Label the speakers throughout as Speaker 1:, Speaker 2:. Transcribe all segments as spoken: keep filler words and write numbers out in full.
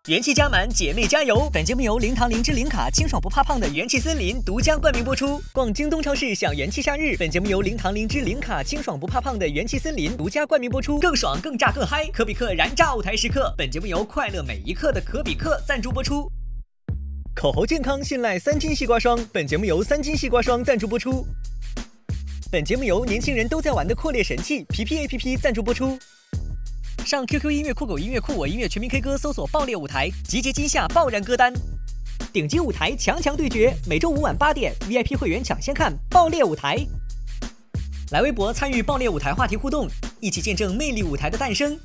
Speaker 1: 元气加满，姐妹加油！本节目由零糖灵芝零卡清爽不怕胖的元气森林独家冠名播出。逛京东超市享元气夏日，本节目由零糖灵芝零卡清爽不怕胖的元气森林独家冠名播出。更爽、更炸、更嗨！可比克燃炸舞台时刻，本节目由快乐每一刻的可比克赞助播出。口喉健康信赖三金西瓜霜，本节目由三金西瓜霜赞助播出。本节目由年轻人都在玩的扩列神器皮皮 A P P 赞助播出。上 Q Q 音乐、酷狗音乐、酷我音乐、全民 K 歌，搜索爆裂舞台，集结今夏爆燃歌单。顶级舞台强强对决，每周五晚八点 ，V I P 会员抢先看爆裂舞台。来微博参与爆裂舞台话题互动，一起见证魅力舞台的诞生。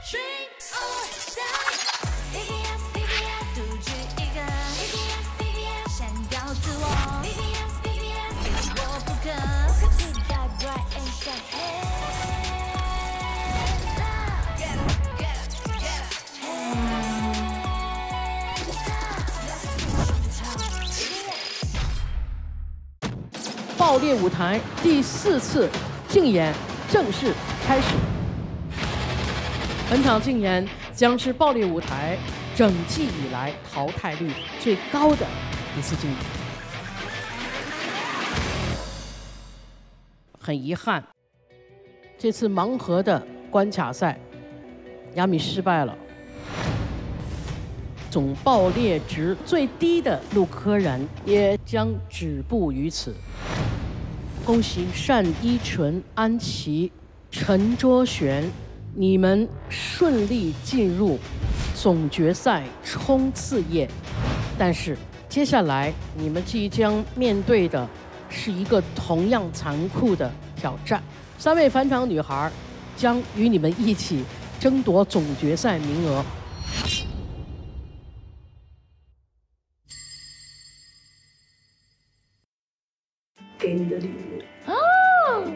Speaker 2: 爆裂舞台第四次竞演正式开始。本场竞演将是爆裂舞台整季以来淘汰率最高的一次竞演。很遗憾，这次盲盒的关卡赛，亚米失败了。总爆裂值最低的陆柯燃也将止步于此。恭喜单依纯、安琪、陈卓璇，你们顺利进入总决赛冲刺夜。但是接下来你们即将面对的是一个同样残酷的挑战。三位返场女孩将与你们一起争夺总决赛名额。
Speaker 3: 给你的礼物
Speaker 4: 哦！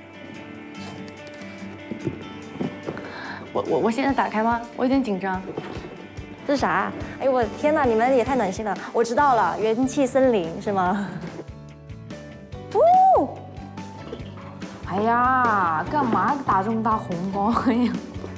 Speaker 4: 我我我现在打开吗？我有点紧张。
Speaker 5: 这是啥？哎呦我的天哪！你们也太暖心了。我知道了，元气森林是吗？哦！
Speaker 4: 哎呀，干嘛打这么大红包呀？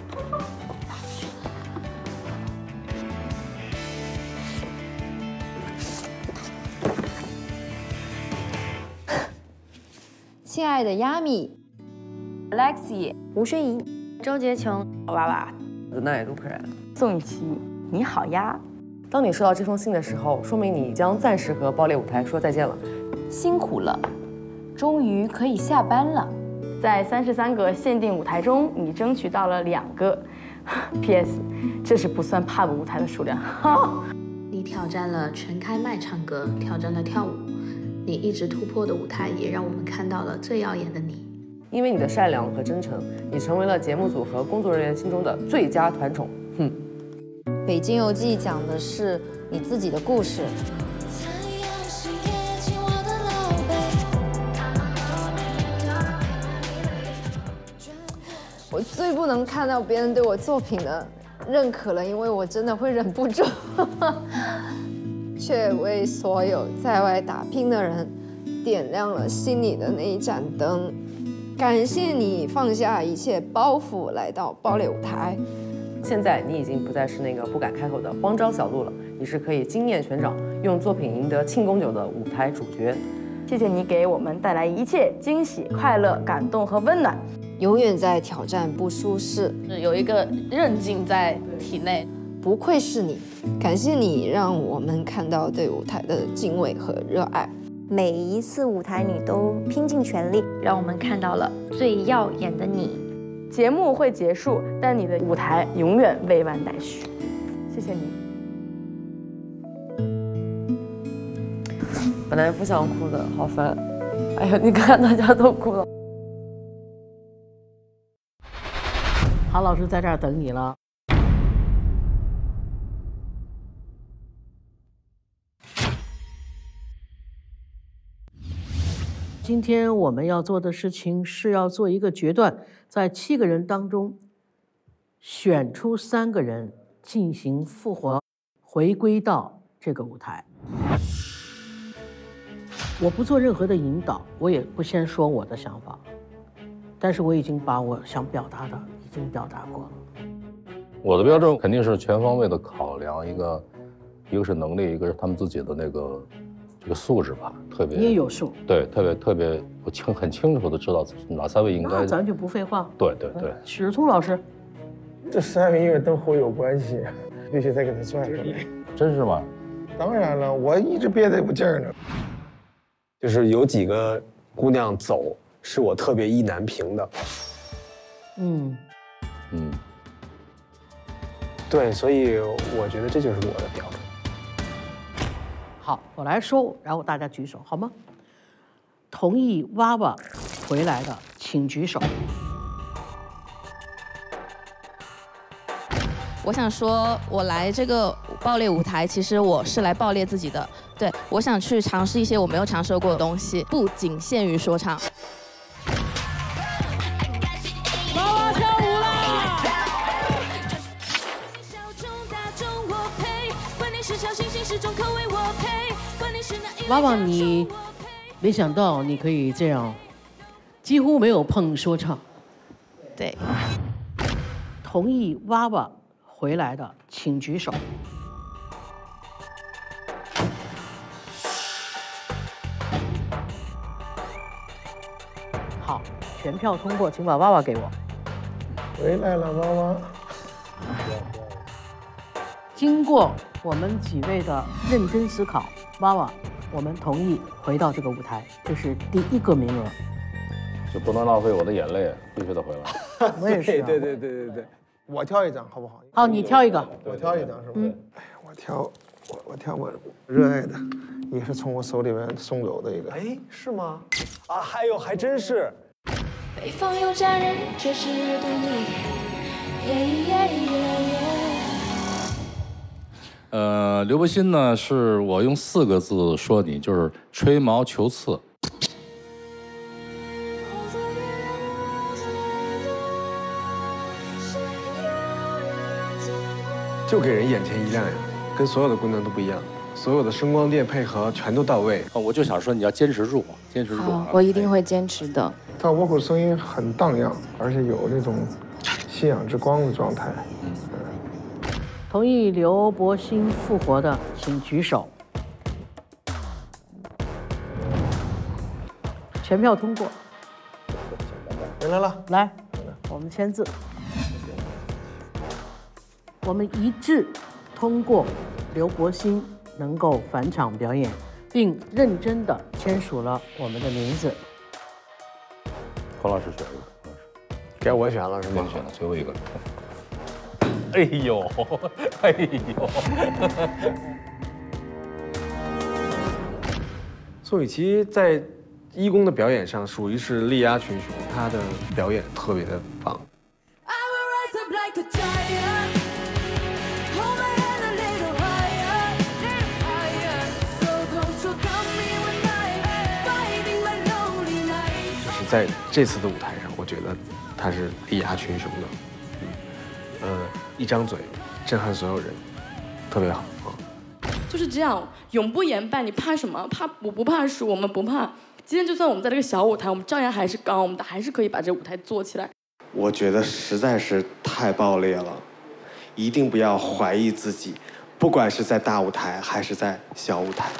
Speaker 4: 亲爱的亚米、Lexi、
Speaker 5: 吴宣仪、
Speaker 4: 周洁琼、娃娃、
Speaker 6: 子奈、陆柯燃、
Speaker 4: 宋雨琦，你好呀！
Speaker 6: 当你收到这封信的时候，说明你将暂时和爆裂舞台说再见了。
Speaker 4: 辛苦了，终于可以下班了。在三十三个限定舞台中，你争取到了两个。P S， 这是不算 pub 舞台的数量。
Speaker 7: 你挑战了全开麦唱歌，挑战了跳舞。你一直突破的舞台，也让我们看到了最耀眼的你。
Speaker 6: 因为你的善良和真诚，你成为了节目组和工作人员心中的最佳团宠。哼。
Speaker 8: 北京游记讲的是你自己的故事。我最不能看到别人对我作品的认可了，因为我真的会忍不住。却为所有在外打拼的人点亮了心里的那一盏灯。感谢你放下一切包袱来到爆裂舞台。
Speaker 6: 现在你已经不再是那个不敢开口的慌张小鹿了，你是可以惊艳全场，用作品赢得庆功酒的舞台主角。
Speaker 4: 谢谢你给我们带来一切惊喜、快乐、感动和温暖。
Speaker 8: 永远在挑战不舒适，
Speaker 9: 有一个韧劲在体内。
Speaker 8: 不愧是你，感谢你让我们看到对舞台的敬畏和热爱。
Speaker 5: 每一次舞台你都拼尽全力，
Speaker 7: 让我们看到了最耀眼的你。
Speaker 4: 节目会结束，但你的舞台永远未完待续。谢谢你。
Speaker 6: 本来不想哭的，好烦。哎呀，你看大家都哭了。
Speaker 2: 郝老师在这儿等你了。今天我们要做的事情是要做一个决断，在七个人当中选出三个人进行复活，回归到这个舞台。我不做任何的引导，我也不先说我的想法，但是我已经把我想表达的已经表达过了。
Speaker 10: 我的标准肯定是全方位的考量，一个一个是能力，一个是他们自己的那个这个素质吧，特别
Speaker 2: 你也有数。
Speaker 10: 对，特别特别，我清很清楚的知道哪三位应该。
Speaker 2: 那咱就不废话。
Speaker 10: 对对对。
Speaker 2: 许日聪老师，
Speaker 11: 这三位因为跟我有关系，必须得给他拽出来。
Speaker 10: 真是吗？
Speaker 11: 当然了，我一直憋得有劲儿呢。
Speaker 12: 就是有几个姑娘走，是我特别意难平的。
Speaker 2: 嗯
Speaker 10: 嗯，
Speaker 12: 对，所以我觉得这就是我的标准。
Speaker 2: 好，我来说，然后大家举手好吗？同意娃娃回来的，请举手。
Speaker 9: 我想说，我来这个爆裂舞台，其实我是来爆裂自己的。对，我想去尝试一些我没有尝试过的东西，不仅限于说唱。
Speaker 2: 娃娃跳舞啦！娃娃，你没想到你可以这样，几乎没有碰说唱。
Speaker 9: 对。
Speaker 2: 同意娃娃回来的，请举手。好，全票通过，请把娃娃给我。
Speaker 11: 回来了，娃娃。
Speaker 2: 经过我们几位的认真思考，娃娃，我们同意回到这个舞台，这是第一个名额。
Speaker 10: 就不能浪费我的眼泪，必须得回来。
Speaker 2: 我也是、啊。
Speaker 12: 对对对对对。
Speaker 11: 我挑一张好不好？
Speaker 2: 好，你挑一个。
Speaker 11: 我挑一张是吧？
Speaker 2: 嗯。
Speaker 11: 哎，我挑，我我挑我热爱的，也是从我手里面送走的一个。
Speaker 12: 哎，是吗？啊，还有还真是。
Speaker 13: 北方有佳人，却是独立。
Speaker 10: 呃，刘柏辛呢，是我用四个字说你，就是吹毛求疵。
Speaker 12: 就给人眼前一亮呀，跟所有的姑娘都不一样，所有的声光电配合全都到位。
Speaker 10: 啊，我就想说你要坚持住，坚持住。
Speaker 4: 好，我一定会坚持的。
Speaker 11: 他倭寇声音很荡漾，而且有那种信仰之光的状态。嗯。
Speaker 2: 同意刘柏辛复活的，请举手。全票通过。
Speaker 11: 回来了，
Speaker 2: 来，我们签字。我们一致通过刘柏辛能够返场表演，并认真地签署了我们的名字。
Speaker 10: 孔老师选一个，
Speaker 12: 该我选了是吗？
Speaker 10: 选了最后一个。哎呦，哎呦！
Speaker 12: 宋雨琦在一公的表演上属于是力压群雄，她的表演特别的棒。就是在这次的舞台上，我觉得她是力压群雄的。呃，一张嘴震撼所有人，特别好啊！
Speaker 14: 就是这样，永不言败。你怕什么？怕我不怕输，我们不怕。今天就算我们在这个小舞台，我们照样还是刚，我们还是可以把这舞台做起来。
Speaker 12: 我觉得实在是太爆裂了，一定不要怀疑自己，不管是在大舞台还是在小舞台。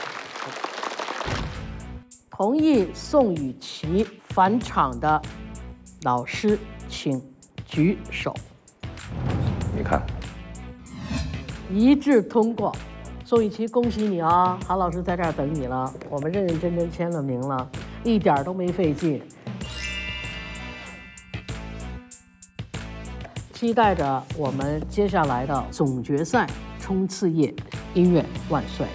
Speaker 2: 同意宋雨琦返场的老师，请举手。
Speaker 10: 你看，
Speaker 2: 一致通过。宋雨琦，恭喜你啊！韩老师在这儿等你了，我们认认真真签了名了，一点都没费劲。期待着我们接下来的总决赛冲刺夜，音乐万岁！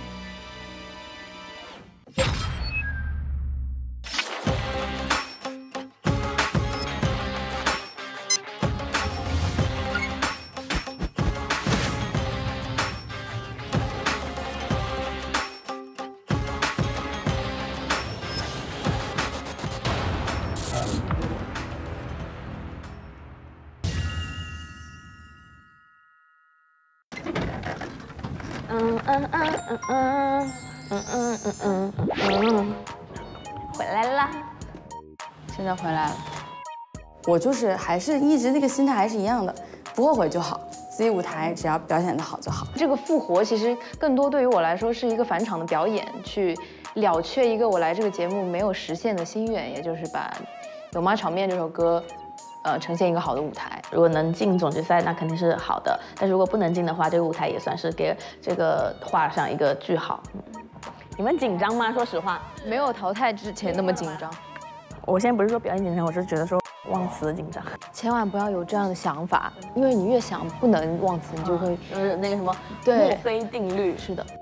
Speaker 4: 嗯嗯嗯嗯嗯嗯嗯嗯嗯嗯，回来啦！现在回来了。
Speaker 14: 我就是还是一直那个心态还是一样的，
Speaker 4: 不后悔就好，自己舞台只要表现得好就好。
Speaker 5: 这个复活其实更多对于我来说是一个返场的表演，去了却一个我来这个节目没有实现的心愿，也就是把《有妈炒面》这首歌，呃，呈现一个好的舞台。
Speaker 9: 如果能进总决赛，那肯定是好的；但如果不能进的话，这个舞台也算是给这个画上一个句号。嗯、你们紧张吗？说实话，
Speaker 5: 没有淘汰之前那么紧张。
Speaker 9: 我现在不是说表演紧张，我是觉得说忘词的紧张。
Speaker 5: 千万不要有这样的想法，因为你越想不能忘词，你就会
Speaker 9: 就是那个什么
Speaker 5: 对
Speaker 9: 墨菲定律。
Speaker 5: 是的。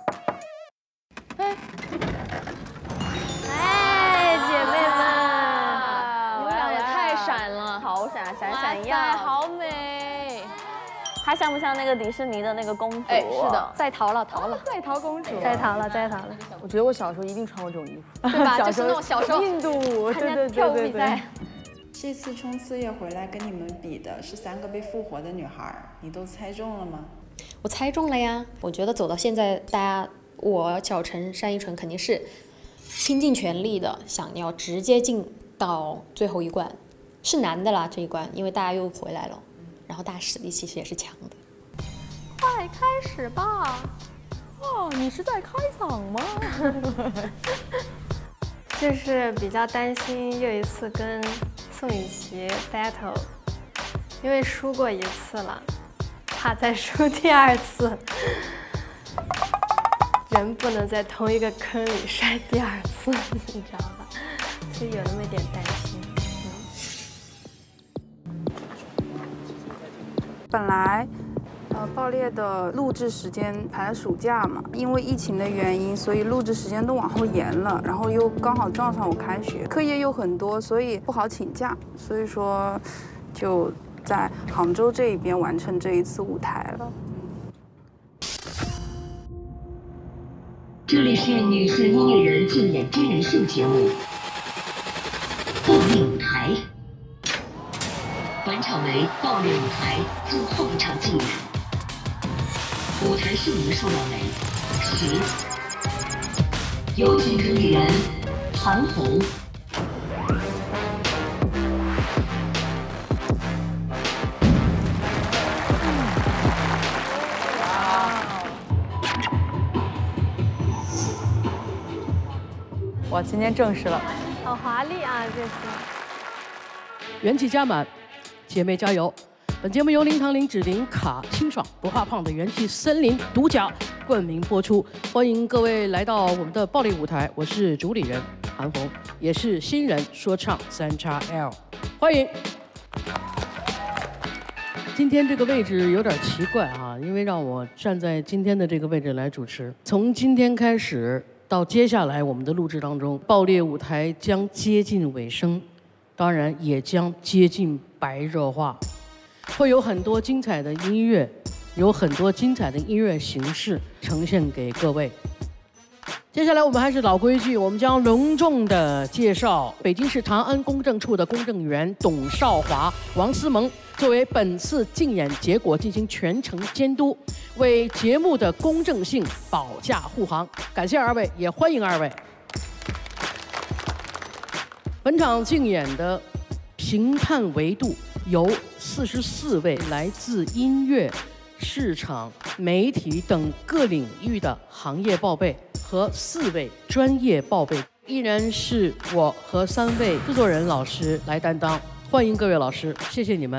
Speaker 9: 哎，姐妹们，
Speaker 5: 你们俩也太闪了，
Speaker 9: 好闪，闪闪耀，
Speaker 5: 好美。
Speaker 9: 她像不像那个迪士尼的那个公主？
Speaker 5: 哎，是的，在逃了，逃了，
Speaker 9: 在逃公主，
Speaker 5: 在逃了，在逃了。
Speaker 4: 我觉得我小时候一定穿过这种衣服，
Speaker 5: 对吧？就是那种小时候
Speaker 4: 印度
Speaker 5: 参加跳舞比赛。
Speaker 15: 这次冲刺夜回来跟你们比的是三个被复活的女孩，你都猜中了吗？
Speaker 16: 我猜中了呀！我觉得走到现在，大家我小陈、单依纯肯定是拼尽全力的，想要直接进到最后一关，是难的啦这一关，因为大家又回来了，然后大家实力其实也是强的。
Speaker 5: 快开始吧！
Speaker 4: 哦，你是在开嗓吗？
Speaker 17: 就是比较担心又一次跟宋雨琦 battle， 因为输过一次了，怕再输第二次，人不能在同一个坑里摔第二次，你知道吧？所以有那么一点担心。
Speaker 15: 嗯、本来。呃，爆裂的录制时间排了暑假嘛，因为疫情的原因，所以录制时间都往后延了，然后又刚好撞上我开学，课业又很多，所以不好请假，所以说就在杭州这一边完成这一次舞台了。
Speaker 18: 这里是女性音乐人竞演真人秀节目《爆裂舞台》，本场为爆裂舞台最后一场竞演。舞台剩余数量为十。有请主理人韩红。
Speaker 4: 哇，今天正式了，
Speaker 17: 好华丽啊！这次
Speaker 2: 元气加满，姐妹加油！本节目由零糖零脂零卡清爽不怕胖的元气森林独家冠名播出，欢迎各位来到我们的爆裂舞台，我是主理人韩红，也是新人说唱三叉 L， 欢迎。今天这个位置有点奇怪啊，因为让我站在今天的这个位置来主持。从今天开始到接下来我们的录制当中，爆裂舞台将接近尾声，当然也将接近白热化。会有很多精彩的音乐，有很多精彩的音乐形式呈现给各位。接下来我们还是老规矩，我们将隆重的介绍北京市长安公证处的公证员董少华、王思萌作为本次竞演结果进行全程监督，为节目的公正性保驾护航。感谢二位，也欢迎二位。本场竞演的评判维度由四十四位来自音乐、市场、媒体等各领域的行业报备和四位专业报备，依然是我和三位制作人老师来担当。欢迎各位老师，谢谢你们。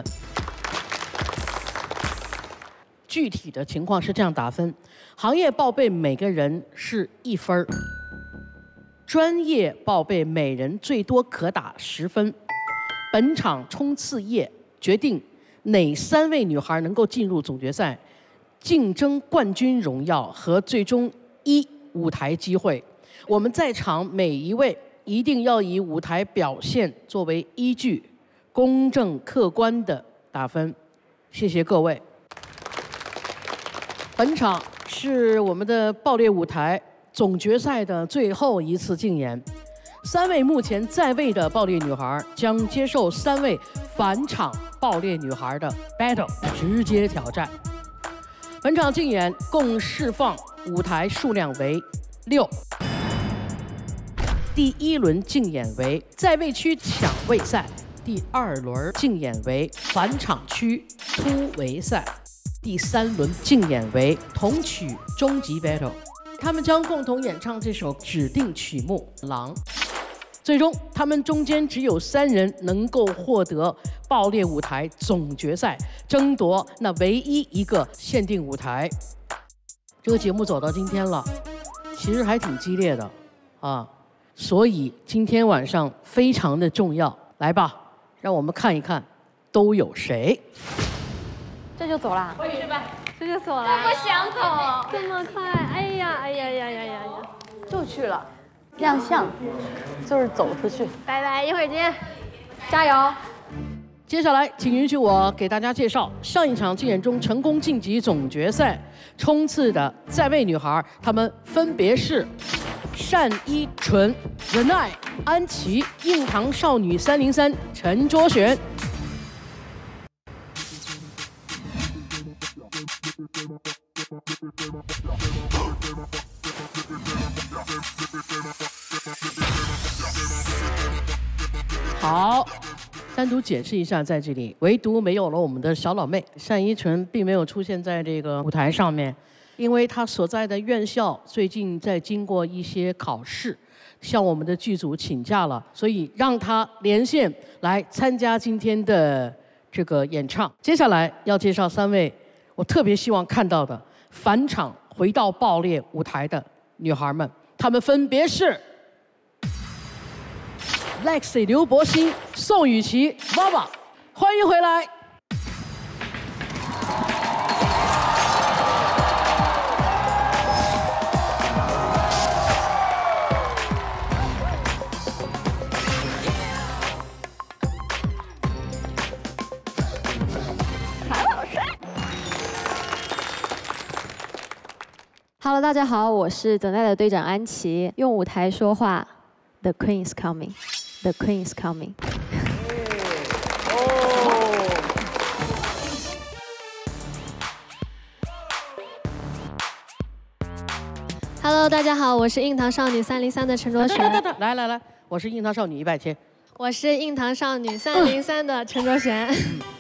Speaker 2: 具体的情况是这样打分：行业报备每个人是一分，专业报备每人最多可打十分。本场冲刺夜决定哪三位女孩能够进入总决赛，竞争冠军荣耀和最终一舞台机会。我们在场每一位一定要以舞台表现作为依据，公正客观的打分。谢谢各位。本场是我们的爆裂舞台总决赛的最后一次竞演。三位目前在位的爆裂女孩将接受三位返场爆裂女孩的 battle 直接挑战。本场竞演共释放舞台数量为六。第一轮竞演为在位区抢位赛， 第二轮竞演为返场区突围赛，第三轮竞演为同曲终极 battle。他们将共同演唱这首指定曲目《狼》。最终，他们中间只有三人能够获得爆裂舞台总决赛，争夺那唯一一个限定舞台。这个节目走到今天了，其实还挺激烈的啊，所以今天晚上非常的重要。来吧，让我们看一看都有谁。
Speaker 4: 这就走啦？
Speaker 17: 回去吧，这就走了。
Speaker 4: 我不想走，
Speaker 17: 这么快！哎呀，哎呀呀呀呀呀！
Speaker 4: 就去了。亮相就是走出去。
Speaker 17: 拜拜，一会儿见，
Speaker 4: 加油！
Speaker 2: 接下来，请允许我给大家介绍上一场竞演中成功晋级总决赛冲刺的在位女孩，她们分别是单依纯、仁爱、安琪、硬糖少女三零三、陈卓璇。好，单独解释一下，在这里唯独没有了我们的小老妹单依纯，并没有出现在这个舞台上面，因为她所在的院校最近在经过一些考试，向我们的剧组请假了，所以让她连线来参加今天的这个演唱。接下来要介绍三位我特别希望看到的返场回到爆裂舞台的女孩们，她们分别是Lexi 刘柏辛、宋雨琦、娃娃，欢迎回来。
Speaker 4: 韩老师
Speaker 19: ，Hello， 大家好，我是等待的队长安琪，用舞台说话 ，The Queen is coming。The Queen is coming。Hello， 大家好，我是硬糖少女三零三的陈卓璇。
Speaker 2: 来来来，我是硬糖少女一百千。
Speaker 19: 我是硬糖少女三零三的陈卓璇。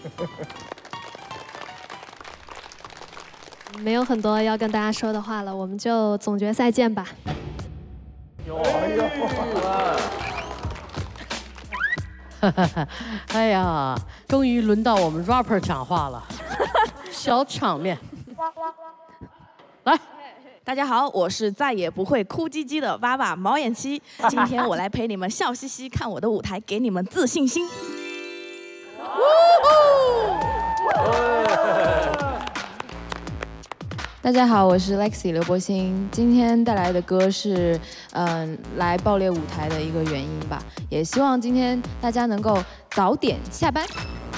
Speaker 19: 没有很多要跟大家说的话了，我们就总决赛见吧。
Speaker 2: 哎呀，终于轮到我们 rapper 讲话了，小场面。来，
Speaker 9: 大家好，我是再也不会哭唧唧的娃娃毛眼七，今天我来陪你们笑嘻嘻看我的舞台，给你们自信心。
Speaker 5: 大家好，我是 Lexi 刘柏辛，今天带来的歌是，嗯、呃，来爆裂舞台的一个原因吧，也希望今天大家能够早点下班。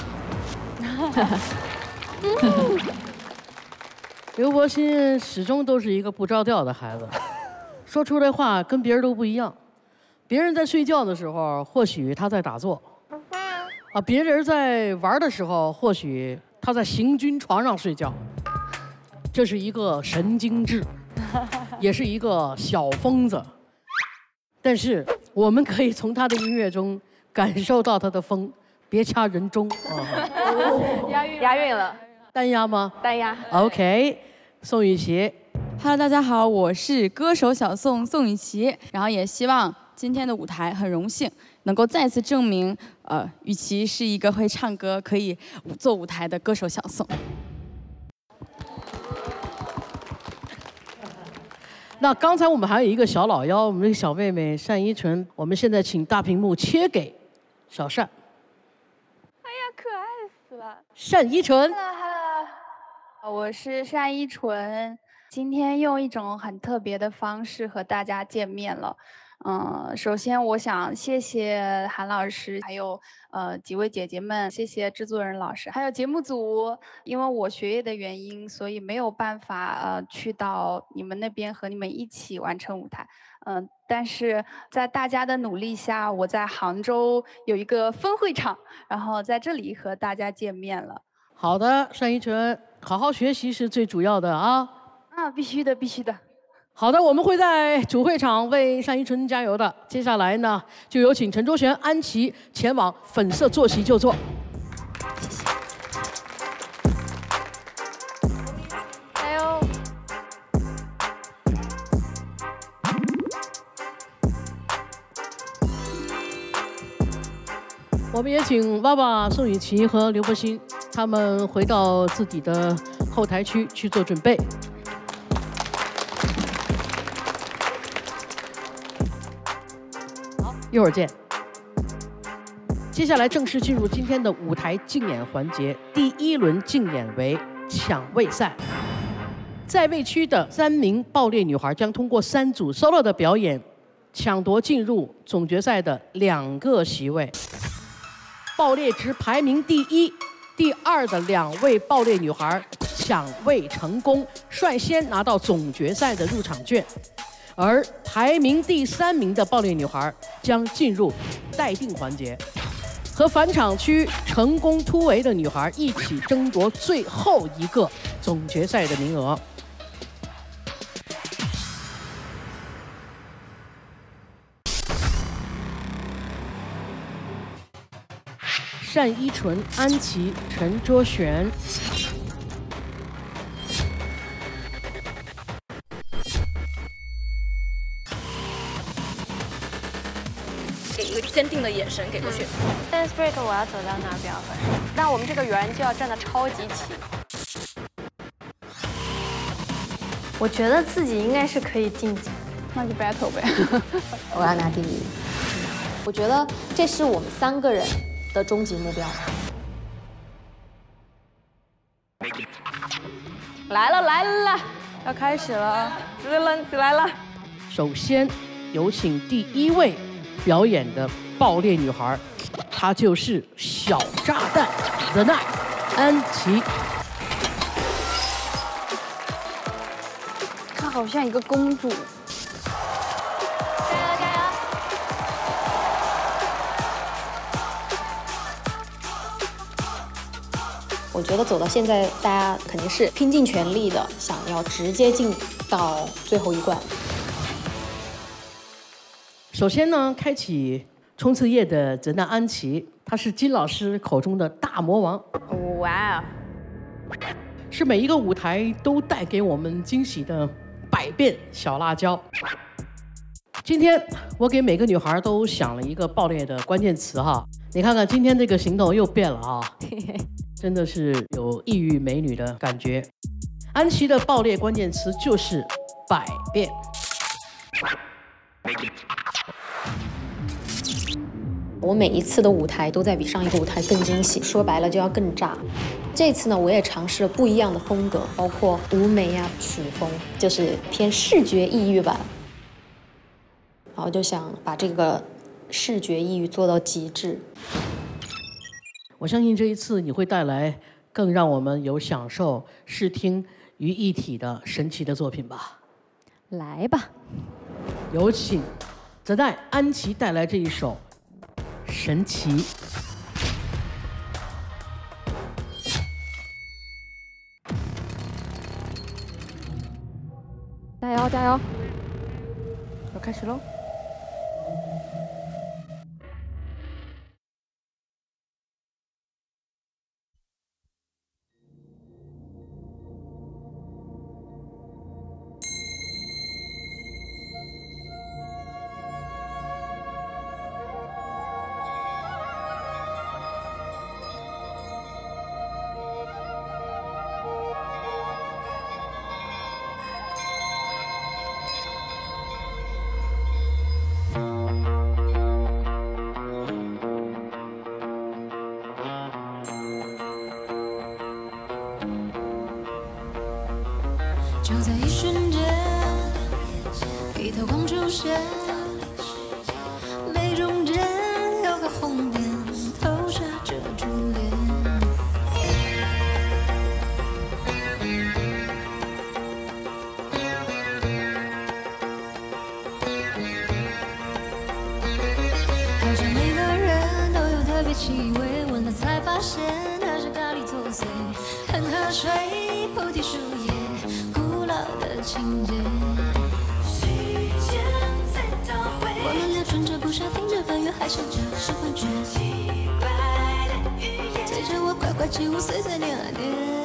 Speaker 2: 刘柏辛始终都是一个不着调的孩子，说出来话跟别人都不一样。别人在睡觉的时候，或许他在打坐；啊，别人在玩的时候，或许他在行军床上睡觉。这是一个神经质，也是一个小疯子，但是我们可以从他的音乐中感受到他的疯，别掐人中。
Speaker 4: 哦、押韵，押韵了。
Speaker 2: 单押吗？
Speaker 4: 单押。
Speaker 2: OK， 宋雨琦。
Speaker 20: Hello， 大家好，我是歌手小宋宋雨琦，然后也希望今天的舞台很荣幸能够再次证明，呃，雨琦是一个会唱歌、可以做舞台的歌手小宋。
Speaker 2: 那刚才我们还有一个小老幺，我们的小妹妹单依纯，我们现在请大屏幕切给小单。
Speaker 14: 哎呀，可爱死了！
Speaker 2: 单依纯
Speaker 21: ，Hello， 我是单依纯，今天用一种很特别的方式和大家见面了。嗯，首先我想谢谢韩老师，还有呃几位姐姐们，谢谢制作人老师，还有节目组。因为我学业的原因，所以没有办法呃去到你们那边和你们一起完成舞台。嗯、呃，但是在大家的努力下，我在杭州有一个分会场，然后在这里和大家见面了。
Speaker 2: 好的，单依纯，好好学习是最主要的啊。
Speaker 21: 啊，必须的，必须的。
Speaker 2: 好的，我们会在主会场为单依纯加油的。接下来呢，就有请陈卓璇、安琪前往粉色坐席就座。
Speaker 17: 加油！
Speaker 2: 我们也请娃娃、宋雨琦和刘柏辛他们回到自己的后台区去做准备。好，一会儿见。接下来正式进入今天的舞台竞演环节，第一轮竞演为抢位赛。在位区的三名爆裂女孩将通过三组 solo 的表演，抢夺进入总决赛的两个席位。爆裂值排名第一、第二的两位爆裂女孩抢位成功，率先拿到总决赛的入场券。而排名第三名的爆裂女孩将进入待定环节，和返场区成功突围的女孩一起争夺最后一个总决赛的名额。单依纯、安琪、陈卓璇。
Speaker 4: 给一个坚定的眼神给过去。
Speaker 17: Dance break 我要走到哪儿比较合适？那我们这个圆就要站得超级齐。我觉得自己应该是可以晋级，
Speaker 21: 那就 battle 呗。
Speaker 16: 我要拿第一。我觉得这是我们三个人的终极目标。
Speaker 4: 来了来了，要开始了，支棱起来了。
Speaker 2: 首先有请第一位表演的爆裂女孩，她就是小炸弹 The Night 安琪。
Speaker 21: 她好像一个公主。
Speaker 16: 我觉得走到现在，大家肯定是拼尽全力的，想要直接进到最后一关。
Speaker 2: 首先呢，开启冲刺夜的泽娜安琪，她是金老师口中的大魔王。
Speaker 4: 哇哦！
Speaker 2: 是每一个舞台都带给我们惊喜的百变小辣椒。今天我给每个女孩都想了一个爆裂的关键词哈，你看看今天这个行动又变了啊。真的是有异域美女的感觉。安琪的爆裂关键词就是百变。
Speaker 16: 我每一次的舞台都在比上一个舞台更惊喜，说白了就要更炸。这次呢，我也尝试了不一样的风格，包括舞美呀、曲风，就是偏视觉异域版。然后就想把这个视觉异域做到极致。
Speaker 2: 我相信这一次你会带来更让我们有享受视听于一体的神奇的作品吧。
Speaker 19: 来吧，
Speaker 2: 有请泽代安琪带来这一首《神奇》。
Speaker 19: 加油加油！
Speaker 4: 要开始喽！
Speaker 13: 就在一瞬间，一道光出现，泪中间有个红点，投射着珠帘。好像每个人都有特别气味，闻了才发现它是咖喱作祟，恒河水，菩提树叶。的情节。 不想听着翻阅，还想着是幻觉。催着我快快起舞，碎碎念啊念。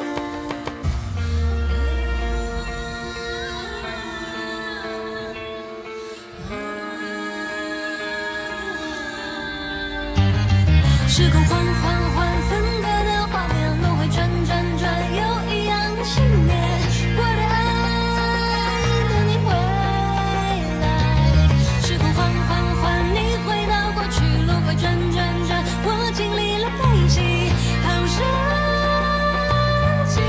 Speaker 13: 时空缓缓缓分割的画面，轮回转转转，有一样的信念。我的爱，等你回来。时空缓缓缓，你回到过去，轮回转转转，我经历了悲喜，好神奇。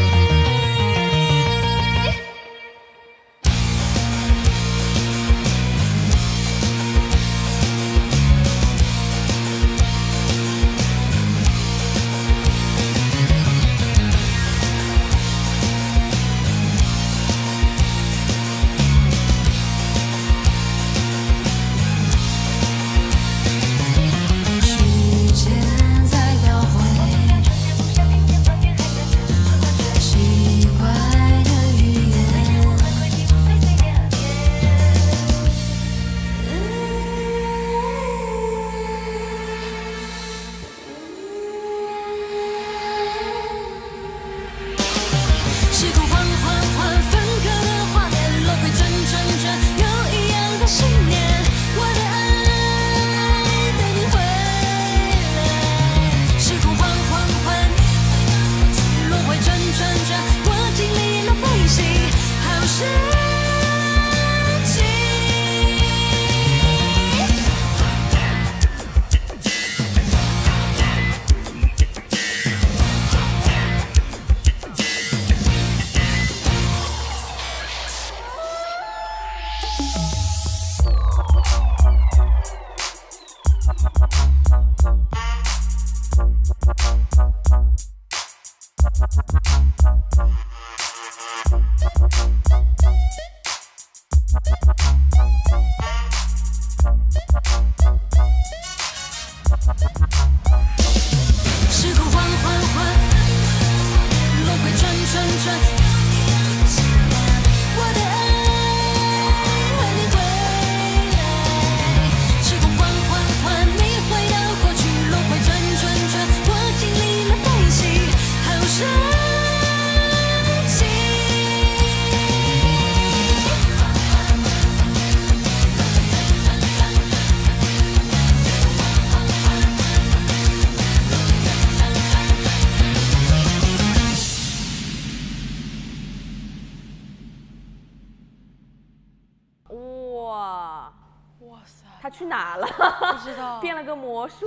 Speaker 6: 他去哪了？
Speaker 20: 不知道，
Speaker 6: 变了个魔术。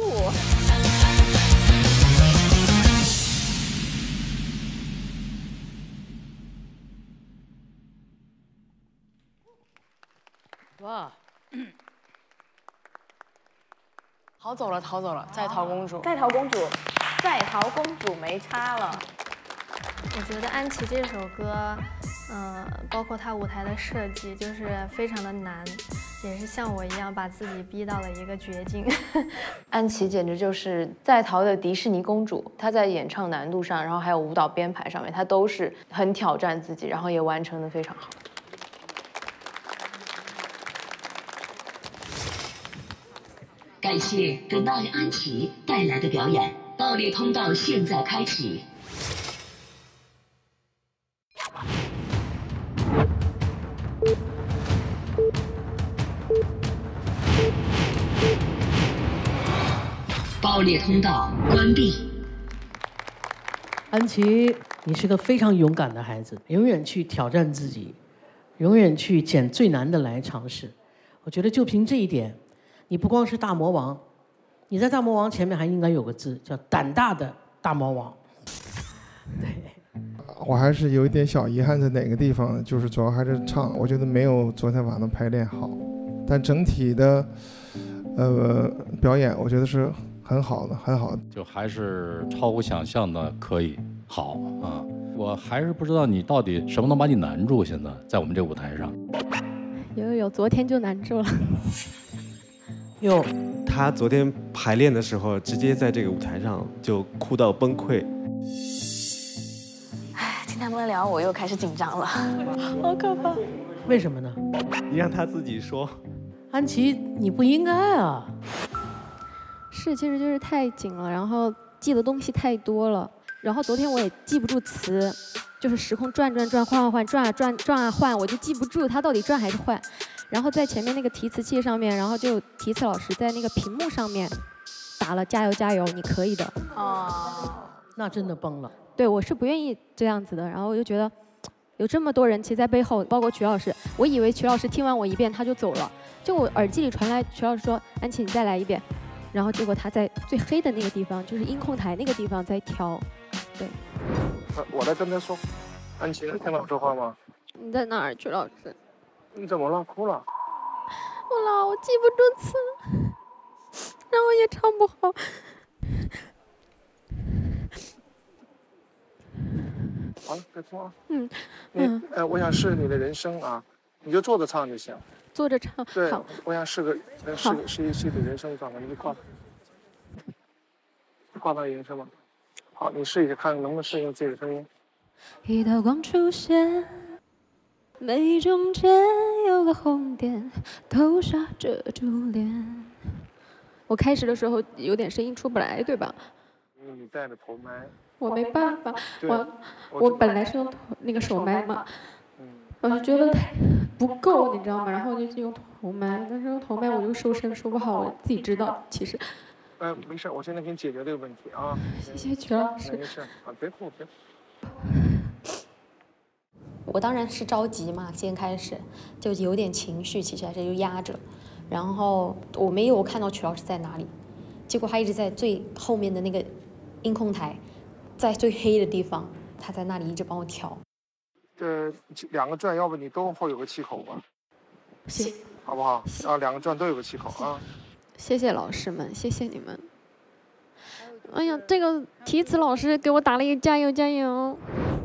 Speaker 2: 哇！
Speaker 4: 逃走了，逃走了，在逃公主，
Speaker 6: 在逃公主，在逃公主没差了。
Speaker 17: 我觉得安琪这首歌，嗯、呃，包括她舞台的设计，就是非常的难，也是像我一样把自己逼到了一个绝境。
Speaker 4: 安琪简直就是在逃的迪士尼公主，她在演唱难度上，然后还有舞蹈编排上面，她都是很挑战自己，然后也完成的非常好。
Speaker 18: 感谢The Nine安琪带来的表演，爆裂通道现在开启。爆裂通道关闭。
Speaker 2: 安琪，你是个非常勇敢的孩子，永远去挑战自己，永远去捡最难的来尝试。我觉得就凭这一点，你不光是大魔王，你在大魔王前面还应该有个字，叫胆大的大魔王。对，
Speaker 11: 我还是有一点小遗憾在哪个地方，就是主要还是唱，我觉得没有昨天晚上的排练好，但整体的呃表演，我觉得是很好的，很好的。
Speaker 10: 就还是超乎想象的可以好啊！我还是不知道你到底什么能把你难住，现在在我们这舞台上。
Speaker 19: 有有有，昨天就难住了。
Speaker 2: 有，
Speaker 12: 他昨天排练的时候，直接在这个舞台上就哭到崩溃。
Speaker 5: 哎，听他们聊，我又开始紧张了，好可怕。
Speaker 2: 为什么呢？
Speaker 12: 你让他自己说。
Speaker 2: 安琪，你不应该啊。
Speaker 19: 是，其实就是太紧了，然后记的东西太多了，然后昨天我也记不住词，就是时空转转转，换换换，转啊转，转啊换，我就记不住它到底转还是换。然后在前面那个提词器上面，然后就提词老师在那个屏幕上面打了加油加油，你可以的。
Speaker 2: 哦，那真的崩了。
Speaker 19: 对，我是不愿意这样子的，然后我就觉得有这么多人其实在背后，包括曲老师，我以为曲老师听完我一遍他就走了，就我耳机里传来曲老师说安琪你再来一遍，然后结果他在最黑的那个地方，就是音控台那个地方在调，对。
Speaker 11: 我来跟他说，安琪能听到我说话吗？
Speaker 19: 你在哪儿，曲老师？
Speaker 11: 你怎么了？哭了？
Speaker 19: 我老记不住词，然后也唱不好。
Speaker 11: 好了，别哭啊。
Speaker 19: 嗯，
Speaker 11: 你
Speaker 19: 嗯
Speaker 11: 呃，我想试你的人声啊，你就坐着唱就行。
Speaker 19: 坐着唱。
Speaker 11: 对
Speaker 19: 好，
Speaker 11: 我想试个呃试个试一试你人声状态，你就挂，挂到人声吗？好，你试一下，看能不能适应自己的声音。
Speaker 19: 一道光出现，眉中间有个红点，投射着珠帘。我开始的时候有点声音出不来，对吧？
Speaker 11: 因为你带着头麦。
Speaker 19: 我没办法，
Speaker 11: 对
Speaker 19: 我我本来是用头那个手麦嘛，我就觉得太不够，你知道吗？然后我就用头麦，但是用头麦我就收声收不好，我自己知道其实。
Speaker 11: 呃，没事，我现在给你解决这个问题啊。
Speaker 19: 谢谢曲老师。
Speaker 11: 没事啊，别哭别哭。
Speaker 16: 我当然是着急嘛，先开始就有点情绪，其实还是就压着，然后我没有看到曲老师在哪里，结果他一直在最后面的那个音控台，在最黑的地方，他在那里一直帮我调。
Speaker 11: 这两个转，要不你都会有个气口吧？
Speaker 19: 行，
Speaker 11: 好不好？啊，两个转都有个气口啊。
Speaker 19: 谢谢老师们，谢谢你们。哎呀，这个提词老师给我打了一个加油加油，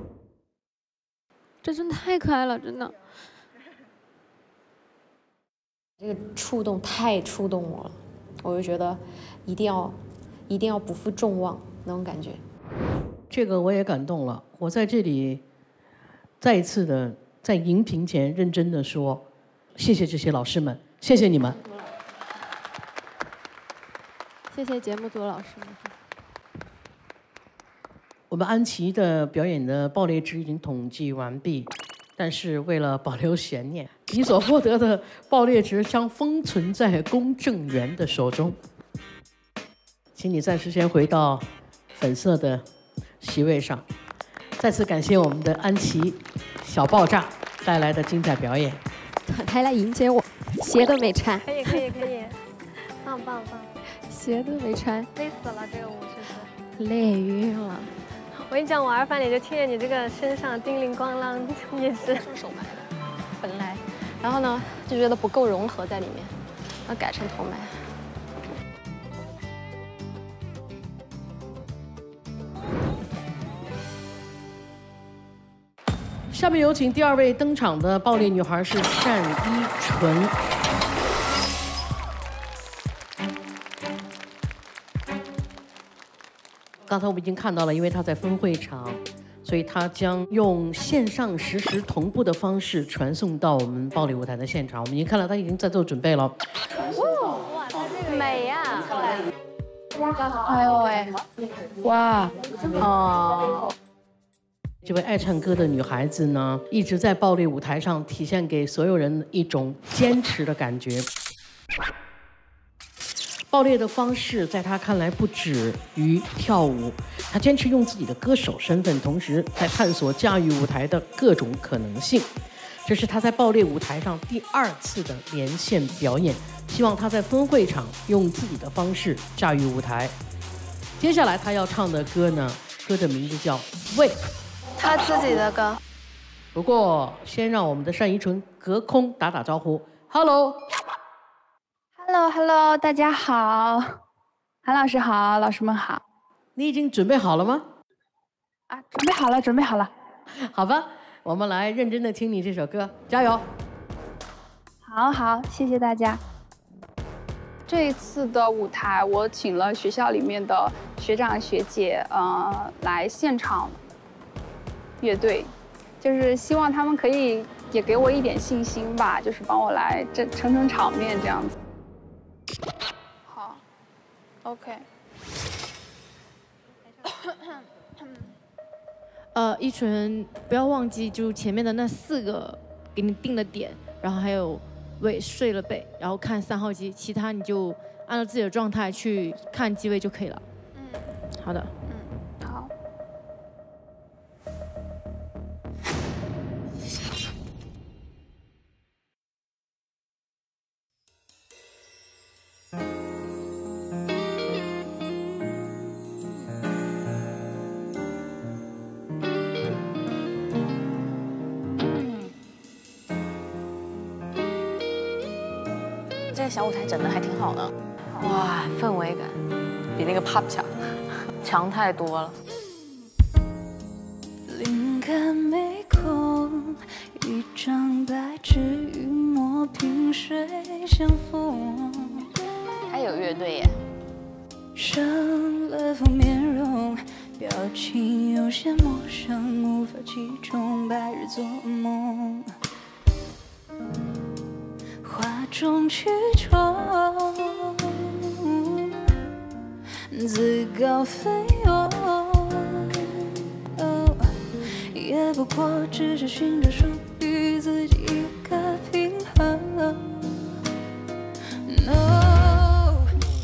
Speaker 19: 这真的太可爱了，真的。
Speaker 16: 这个触动太触动我了，我就觉得一定要一定要不负众望那种感觉。
Speaker 2: 这个我也感动了，我在这里再一次的在荧屏前认真的说，谢谢这些老师们，谢谢你们。
Speaker 19: 谢谢节目组老师们。
Speaker 2: 我们安琪的表演的爆裂值已经统计完毕，但是为了保留悬念，你所获得的爆裂值将封存在公证员的手中。请你暂时先回到粉色的席位上。再次感谢我们的安琪小爆炸带来的精彩表演。
Speaker 19: 还来迎接我，鞋都没穿。
Speaker 17: 可以可以可以，棒棒棒！
Speaker 19: 鞋都没穿，
Speaker 17: 累死了这个舞是不是？
Speaker 19: 累晕了。
Speaker 17: 我跟你讲，我耳返里就听见你这个身上叮铃咣啷一直。
Speaker 16: 是手麦的，本来，然后呢就觉得不够融合在里面，要改成头麦。
Speaker 2: 下面有请第二位登场的爆裂女孩是单依纯。刚才我们已经看到了，因为她在分会场，所以她将用线上实时同步的方式传送到我们爆裂舞台的现场。我们已经看到她已经在做准备了。
Speaker 17: 哇，美呀！
Speaker 14: 哎呦喂，哇，哦。
Speaker 2: 这位爱唱歌的女孩子呢，一直在爆裂舞台上体现给所有人一种坚持的感觉。爆裂的方式在她看来不止于跳舞，她坚持用自己的歌手身份，同时在探索驾驭舞台的各种可能性。这是她在爆裂舞台上第二次的连线表演，希望她在分会场用自己的方式驾驭舞台。接下来她要唱的歌呢，歌的名字叫《为》。
Speaker 17: 他自己的歌。
Speaker 2: 不过，先让我们的单依纯隔空打打招呼。Hello，Hello，Hello，
Speaker 21: 大家好，韩老师好，老师们好。
Speaker 2: 你已经准备好了吗？
Speaker 21: 啊，准备好了，准备好了。
Speaker 2: 好吧，我们来认真的听你这首歌，加油！
Speaker 21: 好好，谢谢大家。
Speaker 15: 这一次的舞台，我请了学校里面的学长学姐，呃，来现场乐队，就是希望他们可以
Speaker 21: 也给我一点信心吧，就是帮我来这撑撑场面这样子。好 ，OK。
Speaker 19: 呃，依纯，不要忘记就前面的那四个给你定的点，然后还有位睡了背，然后看三号机，其他你就按照自己的状态去看机位就可以了。嗯，好的。
Speaker 21: 嗯，好。
Speaker 5: 这个小舞台整的还挺好的，哇，氛围感比那个 pop 强，强太多了。
Speaker 13: 灵感没空，一张白纸与墨萍水相逢。
Speaker 5: 还有乐队耶。
Speaker 13: 上了副面容，表情有些陌生，无法集中，白日做梦。哗众取宠，自告奋勇，也不过只是寻找属于自己一个平衡。No，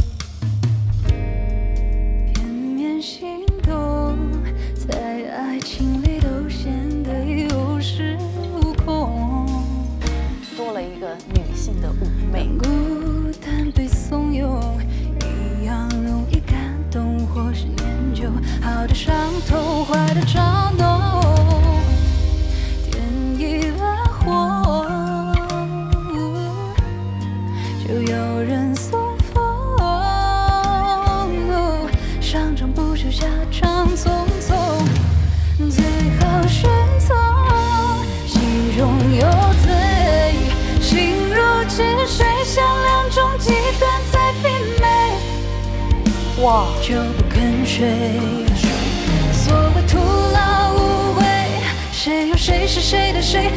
Speaker 13: 片面心动，在爱情里都显得有恃无恐。
Speaker 5: 多了一个女性的妩媚，
Speaker 13: 孤单被怂恿，一样容易感动，或是念旧，好的伤痛，坏的嘲弄，点一把火，就有人送风，上场不求下场匆匆，最好顺从，戏中有罪。心如止水，像两种极端在媲美，哇，就不肯睡。所谓徒劳无为，谁有谁是谁的谁？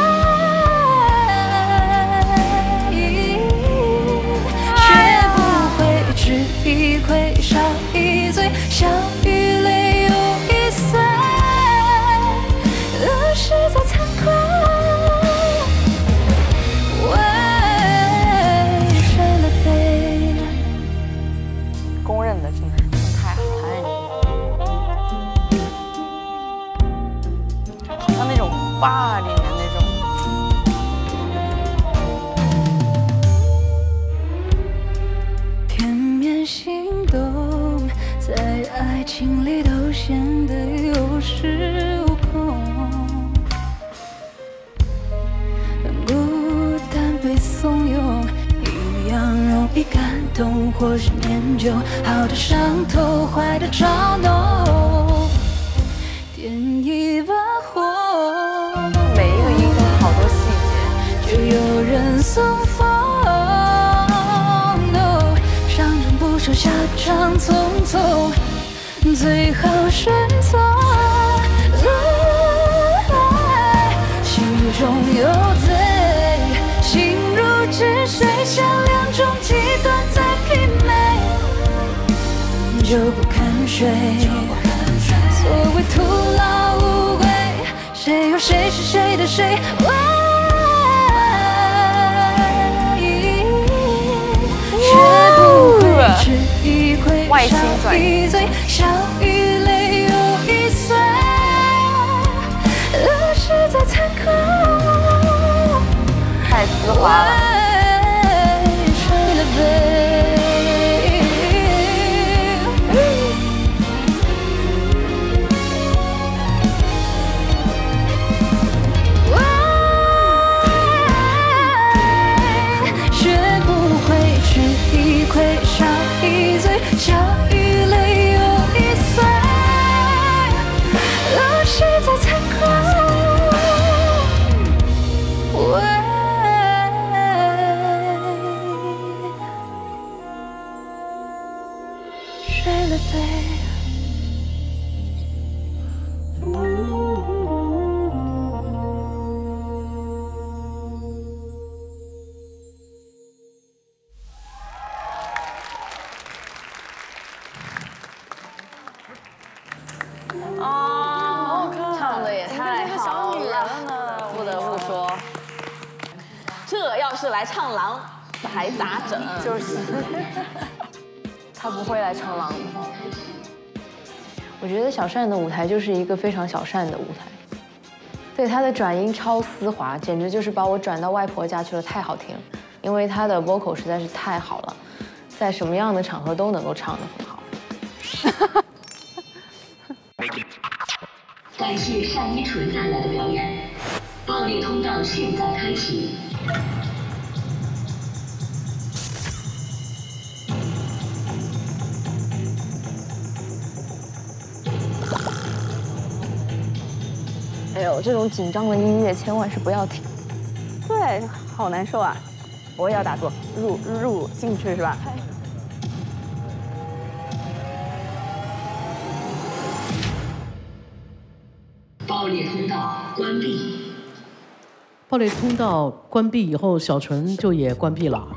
Speaker 13: 学不会吃一亏，少一醉，笑与泪又一岁，而实在惭愧。
Speaker 5: 公认的真的太太好像那种爸里面那种。
Speaker 13: 片面心动，在爱情里都显得有恃无恐，孤单被怂恿，一样容易感动，或是念旧，好的伤透，坏的嘲弄，点一把火，
Speaker 5: 每一个音都好多细节，
Speaker 13: 就有人送风。No， 上场不求下场匆匆，最好顺从。心中有罪，心如止水，像两种极端在媲美，就不肯睡。所谓徒劳无归，谁有谁是谁的谁？学不会吃一亏，少一醉，笑与泪又一岁，而实在惭愧。
Speaker 5: 太丝滑了。
Speaker 13: 吹了杯。少一醉，笑与泪又一岁，
Speaker 5: 是来唱狼，还咋整？
Speaker 4: 就是，他不会来唱狼的。我觉得小善的舞台就是一个非常小善的舞台。对，他的转音超丝滑，简直就是把我转到外婆家去了，太好听了。因为他的 vocal 实在是太好了，在什么样的场合都能够唱得很好。
Speaker 18: 感谢单依纯带来的表演，爆裂通道现在开启。
Speaker 4: 哎呦，这种紧张的音乐千万是不要听。
Speaker 5: 对，好难受啊！我也要打坐，入入进去是吧？
Speaker 18: 爆裂通道关闭。
Speaker 2: 爆裂通道关闭以后，小纯就也关闭了。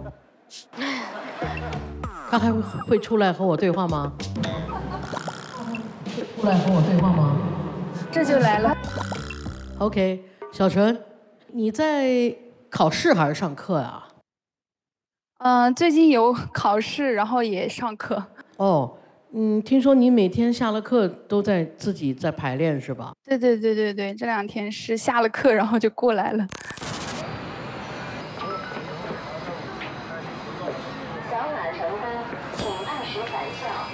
Speaker 2: 他还会会出来和我对话吗？会出来和我对话吗？
Speaker 14: 这就来了。
Speaker 2: OK， 小纯，你在考试还是上课呀？
Speaker 21: 嗯、呃，最近有考试，然后也上课。
Speaker 2: 哦，嗯，听说你每天下了课都在自己在排练是吧？
Speaker 21: 对对对对对，这两天是下了课然后就过来了。
Speaker 18: 小马成功，请按时返校。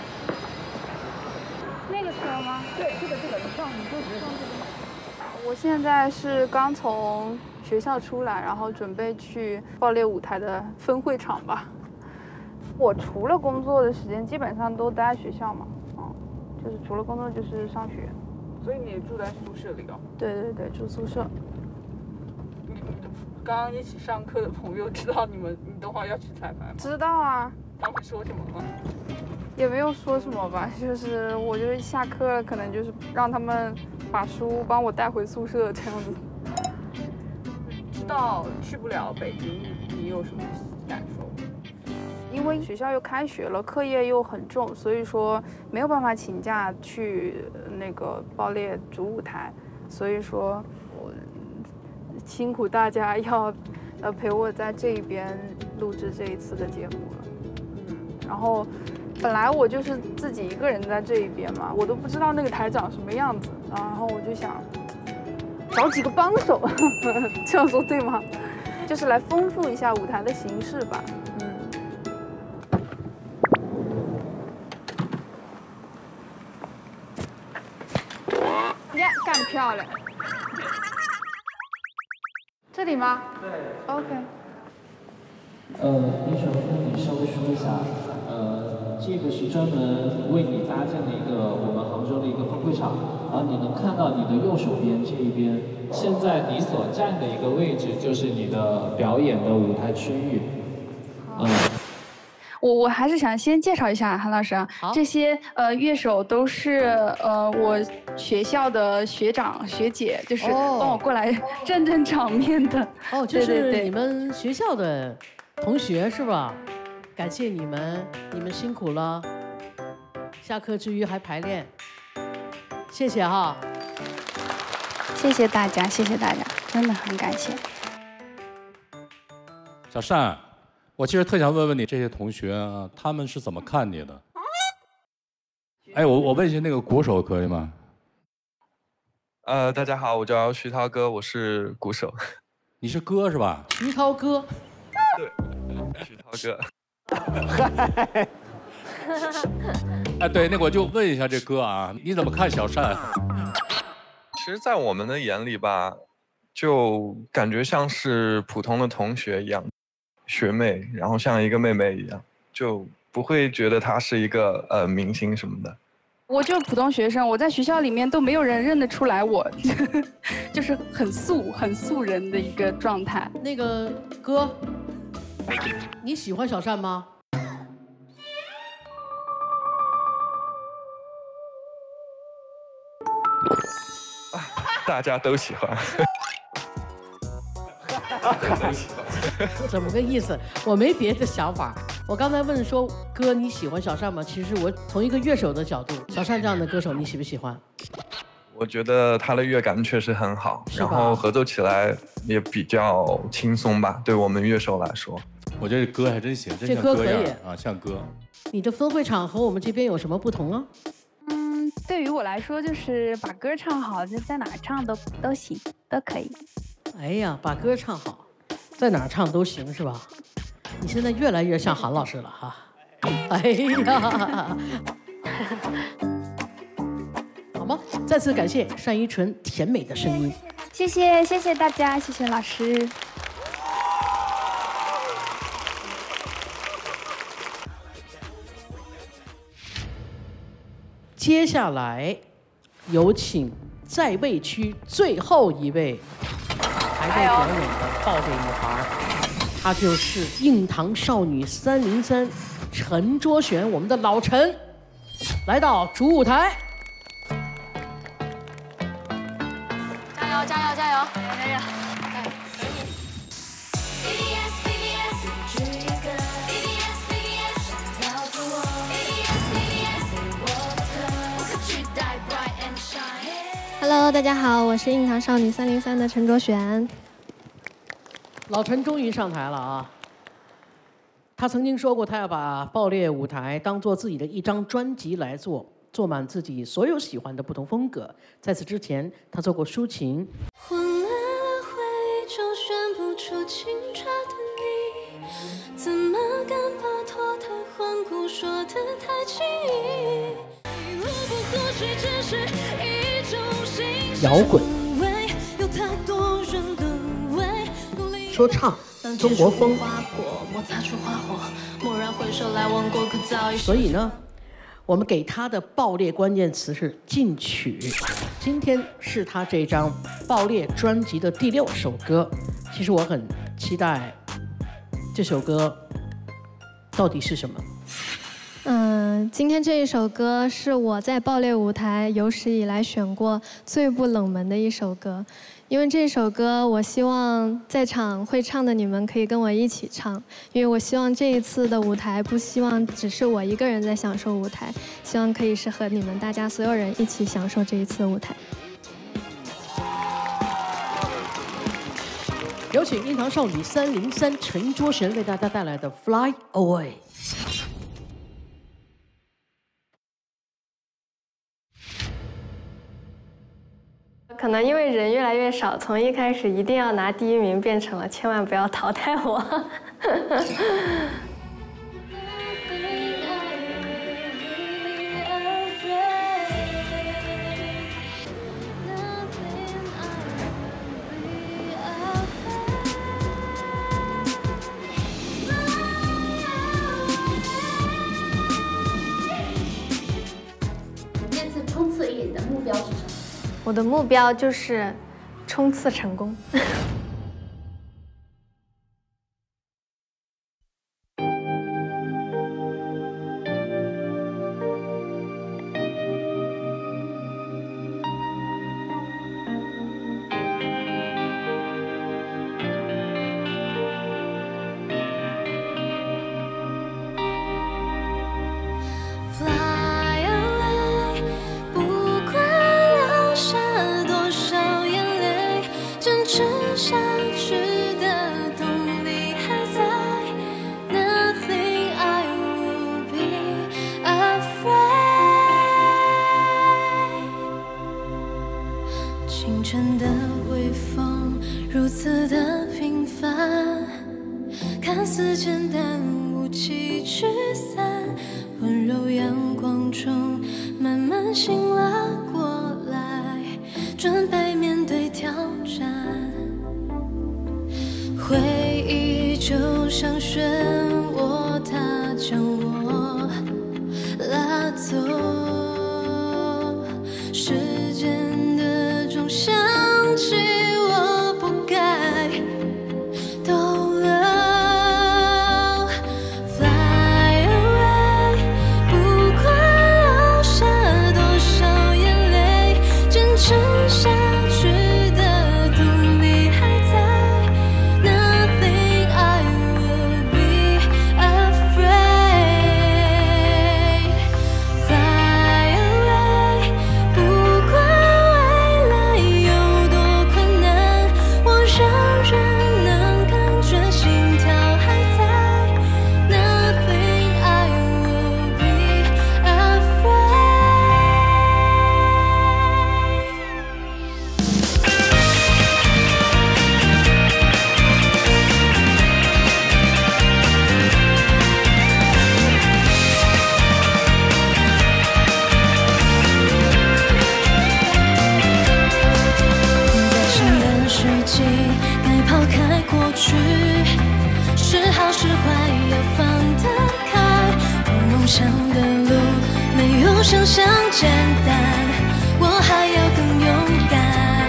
Speaker 15: 那个车吗？对，这个这个，你上你就上这个。我现在是刚从学校出来，然后准备去爆裂舞台的分会场吧。我除了工作的时间，基本上都待在学校嘛，嗯，就是除了工作就是上学。
Speaker 1: 所以你也住在宿舍里哦？
Speaker 15: 对对对，住宿舍。
Speaker 1: 你刚刚一起上课的朋友知道你们你等会儿要去彩排吗？
Speaker 15: 知道啊。
Speaker 1: 他会说什么吗？
Speaker 15: 也没有说什么吧，就是我就是下课了，可能就是让他们把书帮我带回宿舍这样子。
Speaker 1: 知道去不了北京，你有什么感受？
Speaker 15: 因为学校又开学了，课业又很重，所以说没有办法请假去那个爆裂主舞台，所以说我辛苦大家要呃陪我在这边录制这一次的节目了。嗯，然后本来我就是自己一个人在这一边嘛，我都不知道那个台长什么样子，然后我就想找几个帮手，这样说对吗？就是来丰富一下舞台的形式吧。呀，干漂亮！这里吗？对。OK。
Speaker 22: 呃，你想跟你稍微说一下，呃，这个是专门为你搭建的一个我们杭州的一个分会场，然后你能看到你的右手边这一边，现在你所站的一个位置就是你的表演的舞台区域。嗯。
Speaker 21: 我我还是想先介绍一下韩老师啊，这些呃乐手都是呃我学校的学长学姐，就是帮我过来镇镇场面的。
Speaker 2: 哦，就是你们学校的同学是吧？感谢你们，你们辛苦了。下课之余还排练，谢谢哈。
Speaker 21: 谢谢大家，谢谢大家，真的很感谢。
Speaker 10: 小单。我其实特想问问你这些同学啊，他们是怎么看你的？哎，我我问一下那个鼓手可以吗？
Speaker 23: 呃，大家好，我叫徐涛哥，我是鼓手。
Speaker 10: 你是哥是吧？
Speaker 2: 徐涛哥。
Speaker 23: 对，徐涛哥。
Speaker 10: 嗨。哎，对，那我就问一下这哥啊，你怎么看小单？
Speaker 23: 其实，在我们的眼里吧，就感觉像是普通的同学一样。学妹，然后像一个妹妹一样，就不会觉得她是一个呃明星什么的。
Speaker 21: 我就普通学生，我在学校里面都没有人认得出来我，就是很素、很素人的一个状态。
Speaker 2: 那个哥，你喜欢小单吗？
Speaker 23: 大家都喜欢。
Speaker 2: 怎么个意思？我没别的想法。我刚才问说，哥你喜欢小单吗？其实我从一个乐手的角度，小单这样的歌手你喜不喜欢？
Speaker 23: 我觉得他的乐感确实很好，然后合奏起来也比较轻松吧，对我们乐手来说。
Speaker 10: 我这歌还真行，真
Speaker 2: 这
Speaker 10: 像歌
Speaker 2: 歌可以
Speaker 10: 样啊，像歌。
Speaker 2: 你的分会场和我们这边有什么不同啊？
Speaker 21: 嗯，对于我来说，就是把歌唱好，就在哪儿唱都都行，都可以。
Speaker 2: 哎呀，把歌唱好，在哪儿唱都行是吧？你现在越来越像韩老师了哈。哎呀，好吗？再次感谢单依纯甜美的声音。
Speaker 21: 谢谢谢谢大家，谢谢老师。
Speaker 2: 接下来，有请在位区最后一位还在表演的爆裂女孩，她就是硬糖少女三零三陈卓璇，我们的老陈，来到主舞台。
Speaker 4: 加油加油加油加油！哎，可以。
Speaker 17: Hello， 大家好，我是硬糖少女三零三的陈卓璇。
Speaker 2: 老陈终于上台了啊！他曾经说过，他要把爆裂舞台当做自己的一张专辑来做，做满自己所有喜欢的不同风格。在此之前，他做过抒情。
Speaker 13: 混乱了会就选不出清澈的你，怎么敢把脱胎换骨说得太轻易？如不或许只是一种形式
Speaker 2: 摇滚、
Speaker 13: 有太多人沦为
Speaker 2: 说唱、中国风。所以呢，我们给他的爆裂关键词是进取。今天是他这张爆裂专辑的第六首歌。其实我很期待这首歌到底是什么。
Speaker 17: 嗯，今天这一首歌是我在爆裂舞台有史以来选过最不冷门的一首歌，因为这首歌我希望在场会唱的你们可以跟我一起唱，因为我希望这一次的舞台不希望只是我一个人在享受舞台，希望可以是和你们大家所有人一起享受这一次的舞台。
Speaker 2: 有请硬糖少女三零三陈卓璇为大家带来的《Fly Away》。
Speaker 17: 可能因为人越来越少，从一开始一定要拿第一名变成了千万不要淘汰我。
Speaker 16: 这次冲刺一你的目标是什么？
Speaker 17: 我的目标就是冲刺成功。
Speaker 13: 下去的动力还在 Nothing I will be afraid 清晨的微风如此的平凡，看似简单无期驱散，温柔阳光中慢慢醒了过来，准备面对挑战。回忆就像漩涡，它将我拉走，时间的钟响起，我不该逗留。 Fly away， 不管留下多少眼泪，坚持下。 去，是好是坏要放得开。我梦想的路没有想象简单，我还要更勇敢。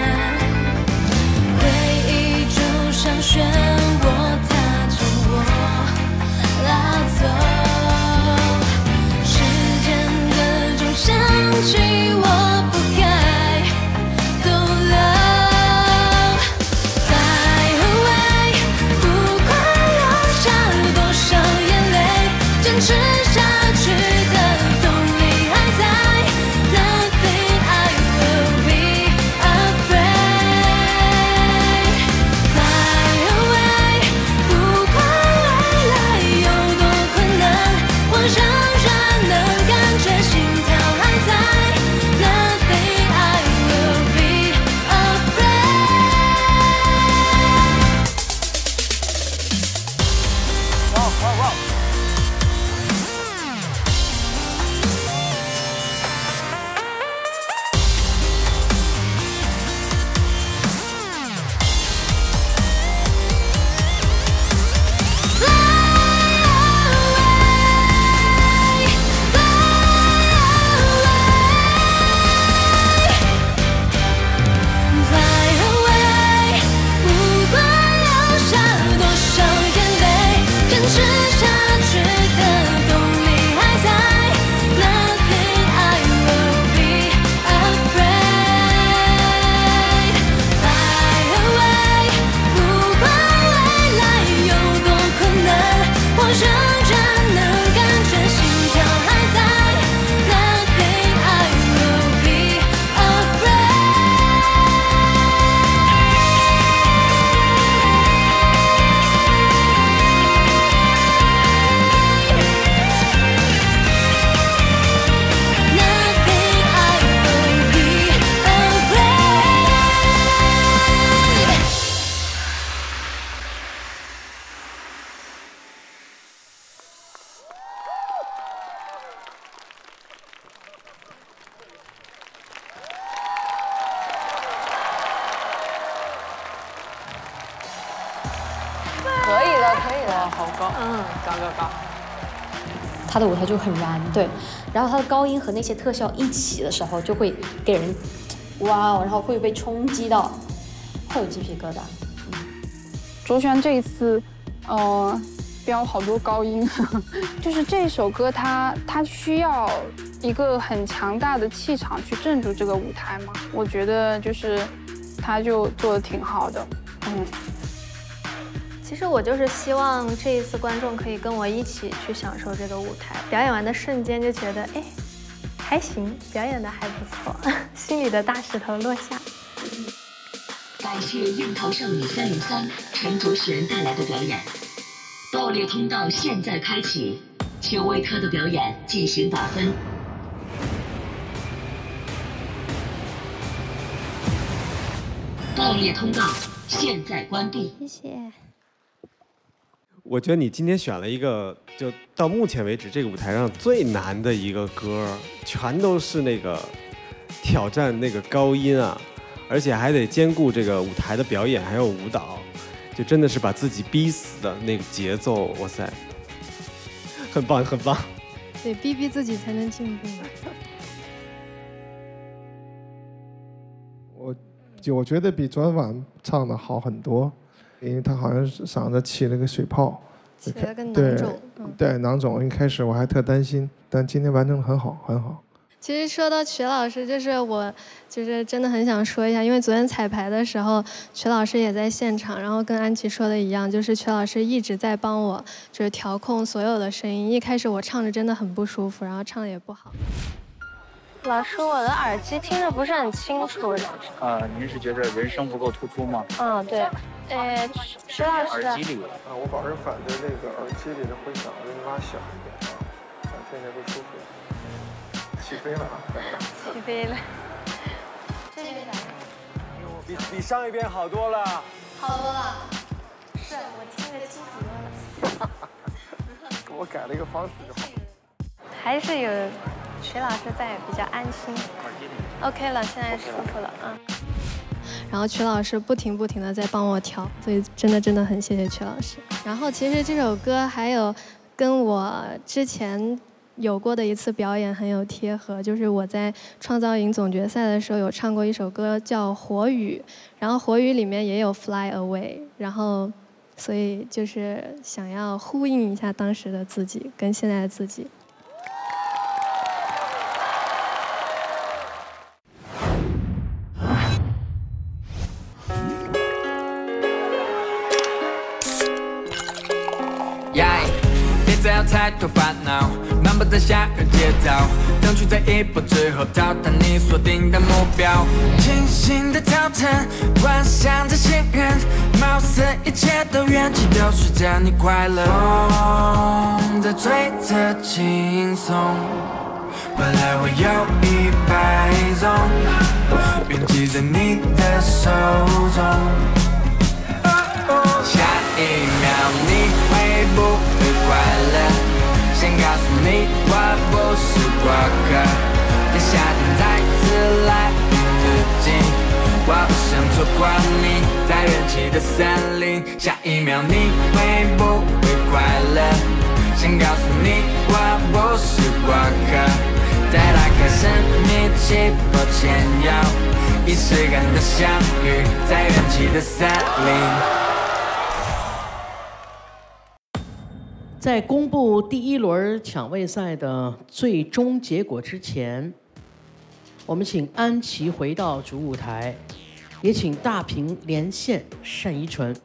Speaker 13: 回忆就像漩涡，它将我拉走。时间的钟响起，我不该逗留。Fly away， 不管流下多少眼泪，坚持下去的动力还在。Nothing I will be afraid。Fly away， 不管未来有多困难，我仍然能感觉心跳还在。Nothing I will be afraid。
Speaker 3: 哇哇哇！
Speaker 13: Fly away， 不管流下多少眼泪，坚持下去的动力还在。Nothing I will be afraid。Fly away， 不管未来有多困难，我仍然能感觉心跳还在。Nothing I will be afraid。Nothing I will be afraid。
Speaker 4: 可以的，可以的，
Speaker 1: 好高，
Speaker 4: 嗯，
Speaker 1: 高高高。
Speaker 16: 他的舞台就很燃，对，然后他的高音和那些特效一起的时候，就会给人哇哦，然后会被冲击到，会有鸡皮疙瘩。
Speaker 15: 卓璇这一次，呃，飙好多高音，就是这首歌它它需要一个很强大的气场去镇住这个舞台嘛。我觉得就是他就做的挺好的，嗯。
Speaker 17: 其实我就是希望这一次观众可以跟我一起去享受这个舞台，表演完的瞬间就觉得，哎，还行，表演的还不错，心里的大石头落下。
Speaker 18: 感谢樱桃少女三零三陈卓璇带来的表演，爆裂通道现在开启，请为他的表演进行打分。爆裂通道现在关闭。
Speaker 17: 谢谢。
Speaker 12: 我觉得你今天选了一个，就到目前为止这个舞台上最难的一个歌，全都是那个挑战那个高音啊，而且还得兼顾这个舞台的表演还有舞蹈，就真的是把自己逼死的那个节奏，哇塞，很棒很棒。
Speaker 17: 对，逼逼自己才能进步。
Speaker 11: 我就我觉得比昨天晚唱的好很多。因为他好像是嗓子起了个水泡，
Speaker 17: 起了个囊
Speaker 11: 对
Speaker 17: 肿。嗯、
Speaker 11: 对，囊肿。一开始我还特担心，但今天完成的很好，很好。
Speaker 17: 其实说到曲老师，就是我就是真的很想说一下，因为昨天彩排的时候，曲老师也在现场，然后跟安琪说的一样，就是曲老师一直在帮我，就是调控所有的声音。一开始我唱着真的很不舒服，然后唱的也不好。
Speaker 4: 老师，我的耳机听着不是很清楚。
Speaker 3: 呃，您是觉得人声不够突出吗？
Speaker 4: 嗯，对。呃，徐老师。
Speaker 3: 耳机里。
Speaker 11: 啊，我保证反对那个耳机里的回响给你拉小一点啊，想听起来不舒服。起飞了啊！
Speaker 4: 起飞了。
Speaker 3: 这边来。比比上一遍好多了。
Speaker 17: 好多了。是我听着清楚多了。
Speaker 11: 给我改了一个方式就好。
Speaker 17: 还是有徐老师在比较安心。OK 了，现在舒服了啊。 然后曲老师不停不停的在帮我调，所以真的真的很谢谢曲老师。然后其实这首歌还有跟我之前有过的一次表演很有贴合，就是我在创造营总决赛的时候有唱过一首歌叫《火雨》，然后《火雨》里面也有 Fly Away， 然后所以就是想要呼应一下当时的自己跟现在的自己。
Speaker 7: 不要太多烦恼，漫步在夏日街道，争取在一步之后到达你锁定的目标。清醒的早晨，幻想着信任，貌似一切都缘起，都是叫你快乐。风在吹着轻松，未来会有一百种，铭记在你的手中。下一秒你会不会快乐？先告诉你，我不是过客。在夏天再次来临之际，我不想错过你在元气的森林。下一秒你会不会快乐？先告诉你，我不是过客。在那颗神秘气泡前摇，仪式感的相遇，在元气的森林。
Speaker 2: 在公布第一轮抢位赛的最终结果之前，我们请安琪回到主舞台，也请大屏连线单依纯。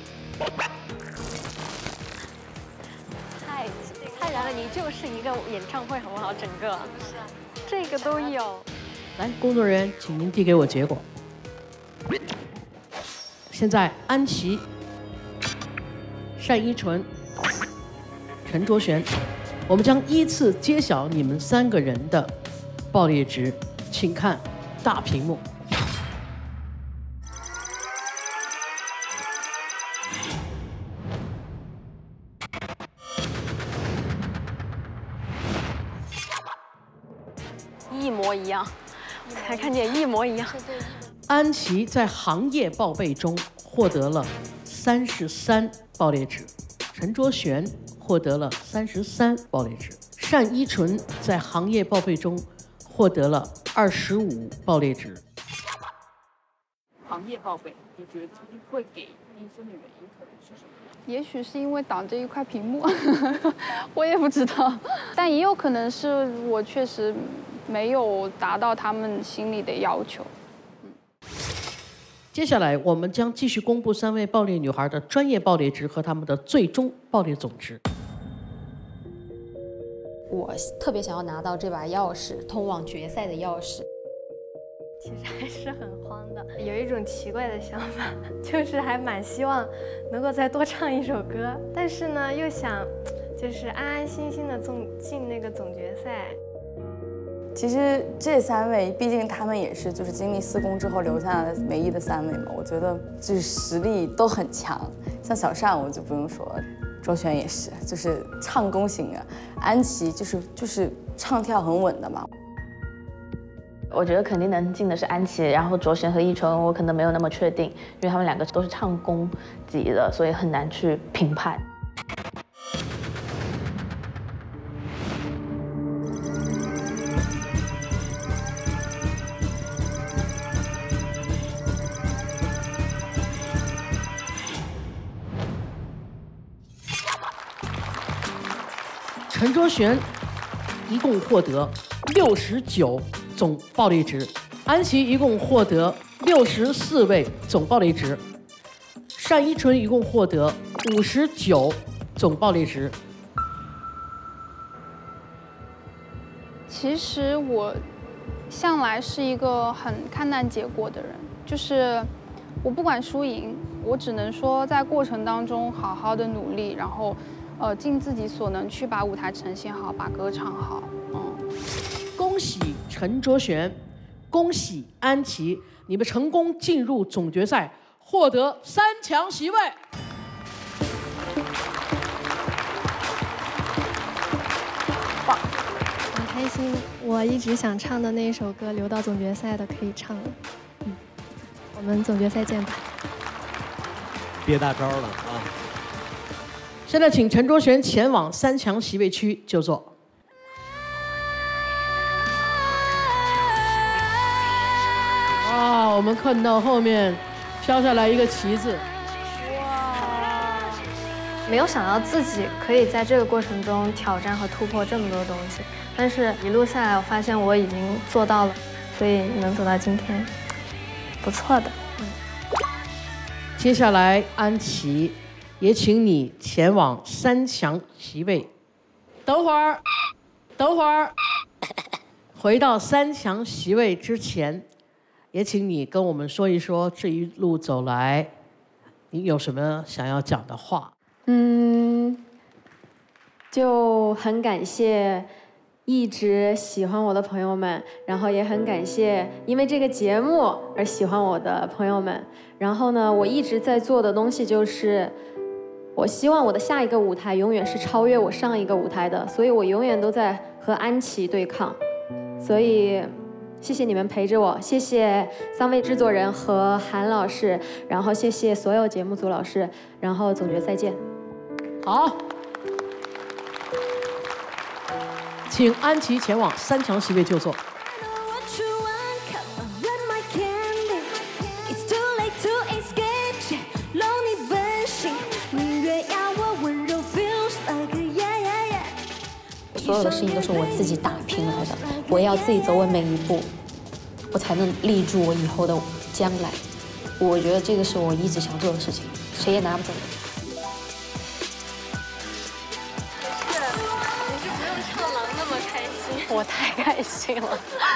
Speaker 19: 太太燃了，你就是一个演唱会好不好？整个这个都有。
Speaker 2: 来，工作人员，请您递给我结果。现在安琪、单依纯、陈卓璇，我们将依次揭晓你们三个人的爆裂值，请看大屏幕。
Speaker 19: 一模一样，才看见一模一样。
Speaker 2: 安琪在行业报备中获得了三十三爆裂值，陈卓璇获得了三十三爆裂值，单依纯在行业报备中获得了二十五爆裂值。
Speaker 1: 行业报备，你觉得会给低分的原因可能是什么？
Speaker 15: 也许是因为挡着一块屏幕，我也不知道，但也有可能是我确实没有达到他们心里的要求。
Speaker 2: 接下来，我们将继续公布三位爆裂女孩的专业爆裂值和她们的最终爆裂总值。
Speaker 16: 我特别想要拿到这把钥匙，通往决赛的钥匙。
Speaker 17: 其实还是很慌的，有一种奇怪的想法，就是还蛮希望能够再多唱一首歌，但是呢，又想就是安安心心的总进那个总决赛。
Speaker 5: 其实这三位，毕竟他们也是就是经历四公之后留下来的唯一的三位嘛，我觉得就是实力都很强。像小单我就不用说了，周璇也是，就是唱功型啊。安琪就是就是唱跳很稳的嘛。
Speaker 4: 我觉得肯定能进的是安琪，然后卓璇和依纯我可能没有那么确定，因为他们两个都是唱功级的，所以很难去评判。
Speaker 2: 陈卓璇一共获得六十九总爆裂值，安琪一共获得六十四位总爆裂值，单依纯一共获得五十九总爆裂值。
Speaker 15: 其实我向来是一个很看淡结果的人，就是我不管输赢，我只能说在过程当中好好的努力，然后呃尽自己所能去把舞台呈现好，把歌唱好。嗯，
Speaker 2: 恭喜陈卓璇，恭喜安琪，你们成功进入总决赛，获得三强席位。
Speaker 17: 棒，很开心，我一直想唱的那一首歌，留到总决赛的可以唱了。嗯， 我们总决赛见吧。
Speaker 12: 憋大招了啊！
Speaker 2: 现在请陈卓璇前往三强席位区就座。哇，我们看到后面飘下来一个旗子。
Speaker 17: 没有想到自己可以在这个过程中挑战和突破这么多东西，但是一路下来，我发现我已经做到了，所以能走到今天，不错的。嗯。
Speaker 2: 接下来，安琪，也请你前往三强席位。等会儿，等会儿，回到三强席位之前，也请你跟我们说一说这一路走来，你有什么想要讲的话？
Speaker 19: 嗯，就很感谢一直喜欢我的朋友们，然后也很感谢因为这个节目而喜欢我的朋友们。然后呢，我一直在做的东西就是，我希望我的下一个舞台永远是超越我上一个舞台的，所以我永远都在和安琪对抗。所以谢谢你们陪着我，谢谢三位制作人和韩老师，然后谢谢所有节目组老师，然后总决赛见。
Speaker 2: 好，请安琪前往三强席位就座。
Speaker 16: 所有的事情都是我自己打拼来的，我要自己走稳每一步，我才能立住我以后的将来。我觉得这个是我一直想做的事情，谁也拿不走的。
Speaker 17: 你是不用唱狼那么开心，
Speaker 16: 我太开心了。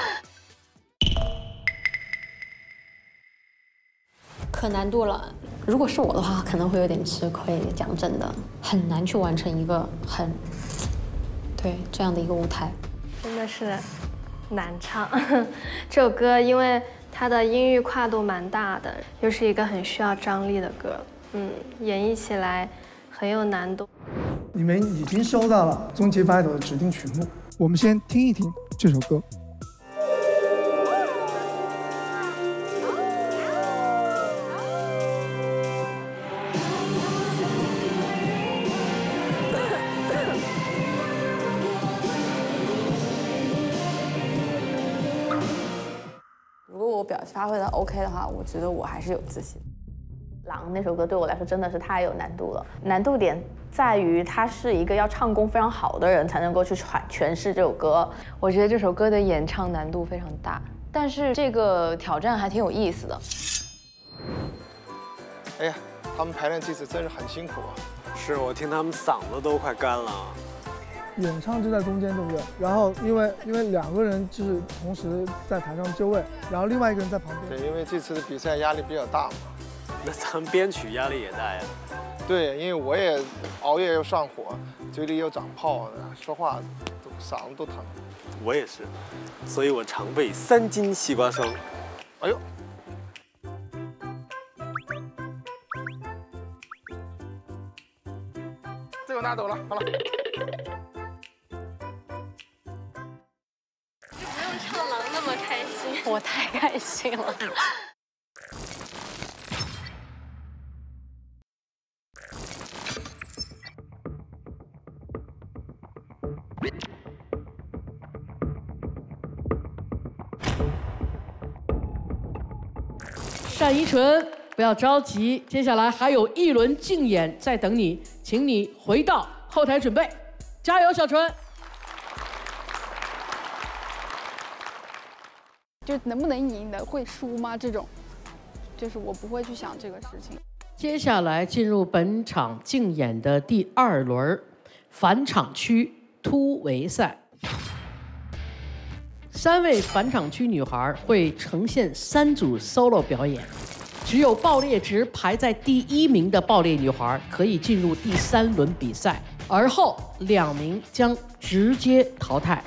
Speaker 16: 可难度了，如果是我的话，可能会有点吃亏。讲真的，很难去完成一个很。对这样的一个舞台，
Speaker 17: 真的是难唱。这首歌因为它的音域跨度蛮大的，又是一个很需要张力的歌，嗯，演绎起来很有难度。
Speaker 8: 你们已经收到了终极 battle 的指定曲目，我们先听一听这首歌。
Speaker 5: 表现发挥的 OK 的话，我觉得我还是有自信。狼那首歌对我来说真的是太有难度了，难度点在于他是一个要唱功非常好的人才能够去传诠释这首歌。我觉得这首歌的演唱难度非常大，但是这个挑战还挺有意思的。
Speaker 11: 哎呀，他们排练这次真是很辛苦啊！
Speaker 12: 是我听他们嗓子都快干了。
Speaker 8: 演唱就在中间，对不对？然后因为因为两个人就是同时在台上就位，然后另外一个人在旁边。
Speaker 11: 对，因为这次的比赛压力比较大嘛。
Speaker 12: 那咱们编曲压力也大呀。
Speaker 11: 对，因为我也熬夜又上火，嘴里又长泡，说话都嗓子都疼。
Speaker 12: 我也是，所以我常备三斤西瓜霜。
Speaker 11: 哎呦！这个拿走了，好了。
Speaker 16: 我太开心了。
Speaker 2: 单依纯，不要着急，接下来还有一轮竞演在等你，请你回到后台准备，加油，小纯。
Speaker 15: 就能不能赢的，会输吗？这种，就是我不会去想这个事情。
Speaker 2: 接下来进入本场竞演的第二轮返场区突围赛，三位返场区女孩会呈现三组 solo 表演，只有爆裂值排在第一名的爆裂女孩可以进入第三轮比赛，而后两名将直接淘汰。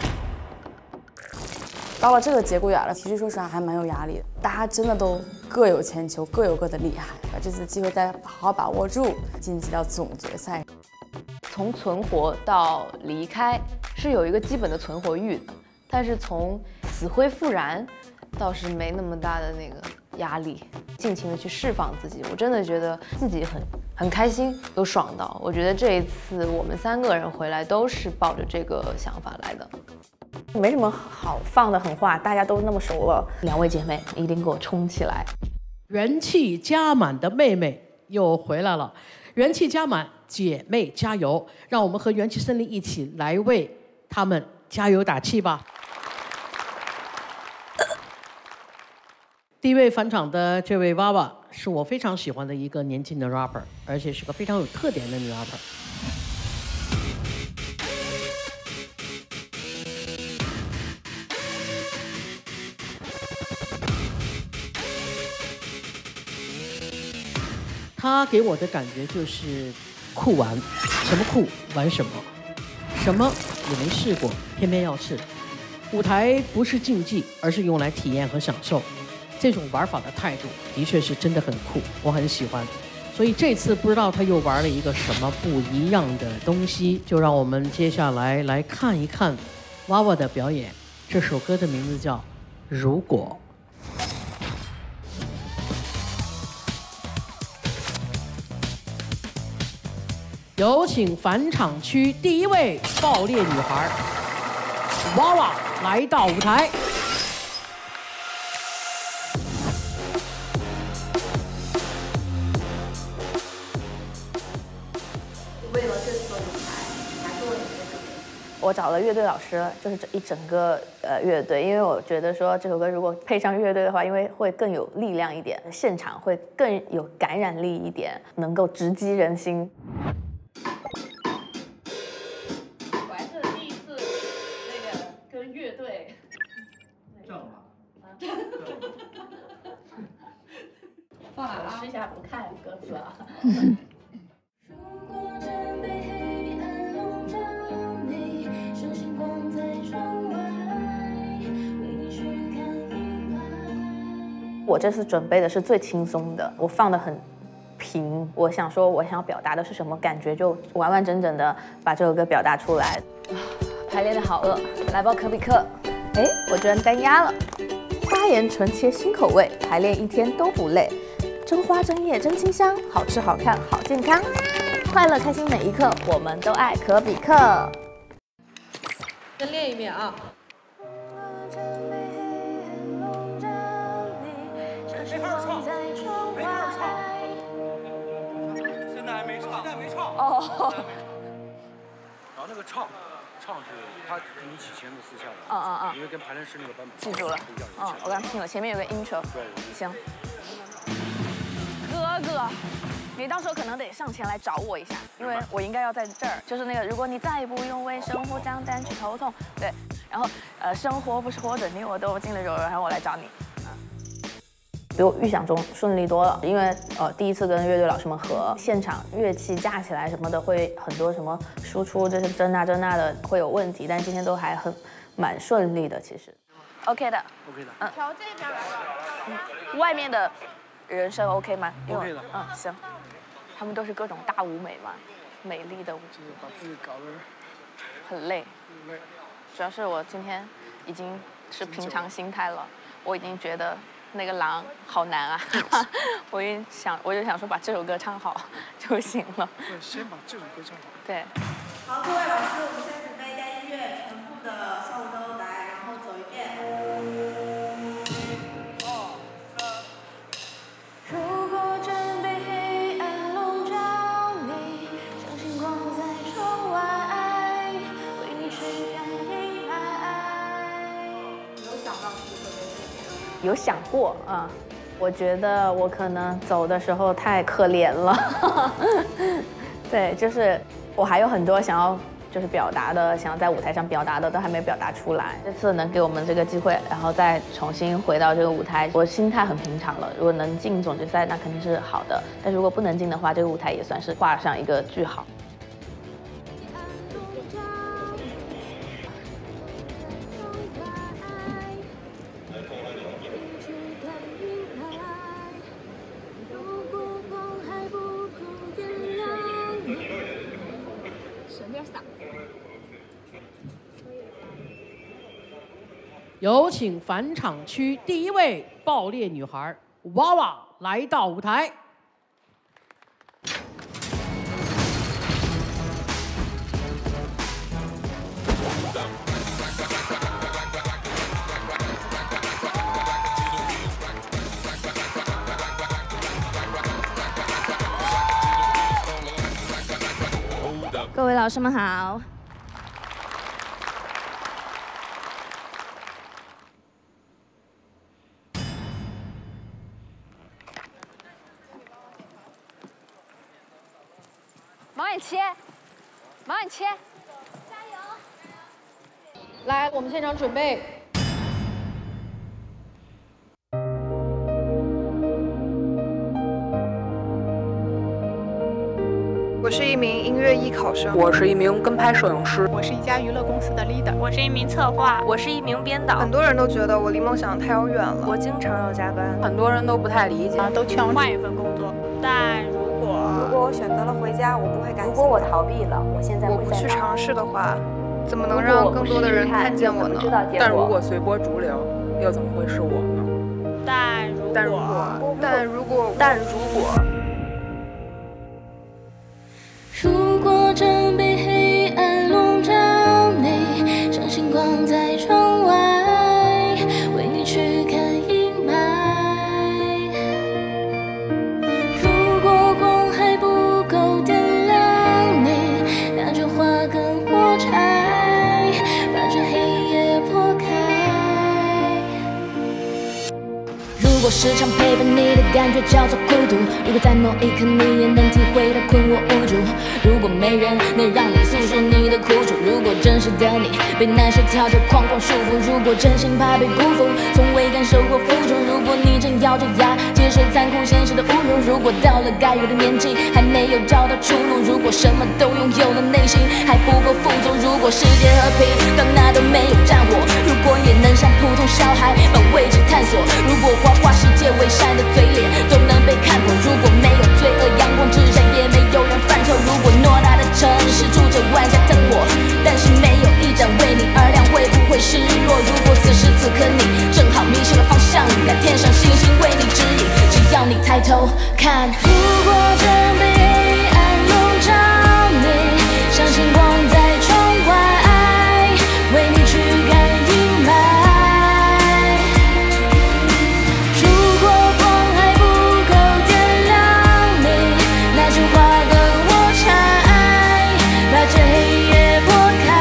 Speaker 5: 到了这个节骨眼了，其实说实话还蛮有压力的。大家真的都各有千秋，各有各的厉害，把这次机会再好好把握住，晋级到总决赛。从存活到离开是有一个基本的存活欲的，但是从死灰复燃倒是没那么大的那个
Speaker 4: 压力，尽情的去释放自己。我真的觉得自己很很开心，有爽到。我觉得这一次我们三个人回来都是抱着这个想法来的。没什么好放的狠话，大家都那么熟了。两位姐妹一定给我冲起来！
Speaker 2: 元气加满的妹妹又回来了，元气加满，姐妹加油！让我们和元气森林一起来为她们加油打气吧。第一位返场的这位娃娃是我非常喜欢的一个年轻的 rapper， 而且是个非常有特点的女 rapper。她给我的感觉就是酷玩，什么酷玩什么，什么也没试过，偏偏要试。舞台不是竞技，而是用来体验和享受。这种玩法的态度的确是真的很酷，我很喜欢。所以这次不知道他又玩了一个什么不一样的东西，就让我们接下来来看一看娃娃的表演。这首歌的名字叫《如果》。有请返场区第一位爆裂女孩娃娃来到舞台。
Speaker 4: 为了这次的舞台，还做了些什么？我找了乐队老师，就是这一整个呃乐队，因为我觉得说这首歌如果配上乐队的话，因为会更有力量一点，现场会更有感染力一点，能够直击人心。
Speaker 14: 我还是第一次那个跟乐队。
Speaker 2: 正了。
Speaker 14: 放哪了？试一下不看歌词啊。
Speaker 4: 我这次准备的是最轻松的，我放的很平。我想说，我想要表达的是什么感觉，就完完整整的把这首歌表达出来。排练的好饿，来包可比克。哎，我居然单压了。花颜纯切新口味，排练一天都不累。真花真叶真清香，好吃好看好健康，快乐开心每一刻，我们都爱可比克。
Speaker 2: 再练一遍啊！
Speaker 3: 没法唱，没法唱。现在还没唱，现在没唱。
Speaker 4: 哦。
Speaker 3: 然后那个唱，唱是他给你起前奏四下的。
Speaker 4: 嗯嗯嗯。
Speaker 3: 因为跟排练室那个版本。
Speaker 4: 记住了。嗯，我刚听了，前面有个 intro。
Speaker 3: 对。
Speaker 4: 行。哥哥，你到时候可能得上前来找我一下，因为我应该要在这儿。就是那个，如果你再也不用为生活账单去头痛，对。然后呃，生活不是活着，你我都尽了柔，然后我来找你。比我预想中顺利多了，因为呃第一次跟乐队老师们合，现场乐器架起来什么的会很多什么输出这些这那这那的会有问题，但今天都还很蛮顺利的，其实。OK 的。
Speaker 3: OK 的。
Speaker 4: 嗯。调这边。嗯。外面的人声 OK 吗
Speaker 3: ？OK 的。
Speaker 4: 嗯，行。他们都是各种大舞美嘛，美丽的舞。
Speaker 3: 就是把自己搞得
Speaker 4: 很累。
Speaker 3: 累。
Speaker 4: 主要是我今天已经是平常心态了，我已经觉得。那个狼好难啊！我就想，我就想说把这首歌唱好就行了。
Speaker 3: 对，先把这首歌唱好。
Speaker 4: 对。
Speaker 6: 好，各位老师，我们现在准备带音乐，全部的小舞都来，然后走一遍。如果准备黑暗笼罩你，像星光在窗外，为你吹干阴霾。有想到是特别。
Speaker 4: 有想过啊、嗯，我觉得我可能走的时候太可怜了，对，就是我还有很多想要就是表达的，想要在舞台上表达的都还没表达出来。这次能给我们这个机会，然后再重新回到这个舞台，我心态很平常了。如果能进总决赛，那肯定是好的；但如果不能进的话，这个舞台也算是画上一个句号。
Speaker 2: 有请返场区第一位爆裂女孩娃娃来到舞台。
Speaker 9: 各位老师们好。
Speaker 4: 毛眼切，毛眼切，
Speaker 9: 加油！
Speaker 2: 来，我们现场准备。
Speaker 15: 我是一名音乐艺考生，
Speaker 20: 我是一名跟拍摄影师，
Speaker 22: 我是一家娱乐公司的 leader， 我是一名策划，
Speaker 15: 我是一名编导。很多人都觉得我离梦想太遥远了，我经常要加班，很多人都不太理解，
Speaker 22: 都劝我换一份工作。但如果
Speaker 15: 如果我选择了回家，我不会甘心。
Speaker 24: 如果我逃避了，我现在
Speaker 15: 我不去尝试的话，怎么能让更多的人看见我呢？
Speaker 20: 但如果随波逐流，又怎么会是我呢？
Speaker 22: 但如果
Speaker 15: 但如果但如果但如果。
Speaker 13: 如果真被黑暗笼罩你，像星光在窗外为你驱赶阴霾。如果光还不够点亮你，那就画根火柴，把这黑夜破开。如果时常陪伴你的感觉叫做孤独，如果在某一刻你也能体会到困惑无助，如果没人能让你诉说你的苦楚，如果真实的你被那些条条框框束缚，如果真心怕被辜负，从未感受过付出，如果你正咬着牙接受残酷现实的侮辱，如果到了该有的年纪还没有找到出路，如果什么都拥有了内心还不够富足，如果世界和平到哪都没有战火，如果也能像普通小孩把未知探索，如果花花世界伪善的嘴脸都能被看破，如果没有罪恶阳光之下也没有人犯错，如果偌大的城市住着万家灯火，但是没有一盏为你而亮，会不会失落？如果此时此刻你正好迷失了方向感，天上星星为你指引，只要你抬头看。如果真被黑暗笼罩你，像星光在窗外为你驱赶阴霾。如果光还不够点亮你，那就画个火柴，把这黑夜拨开。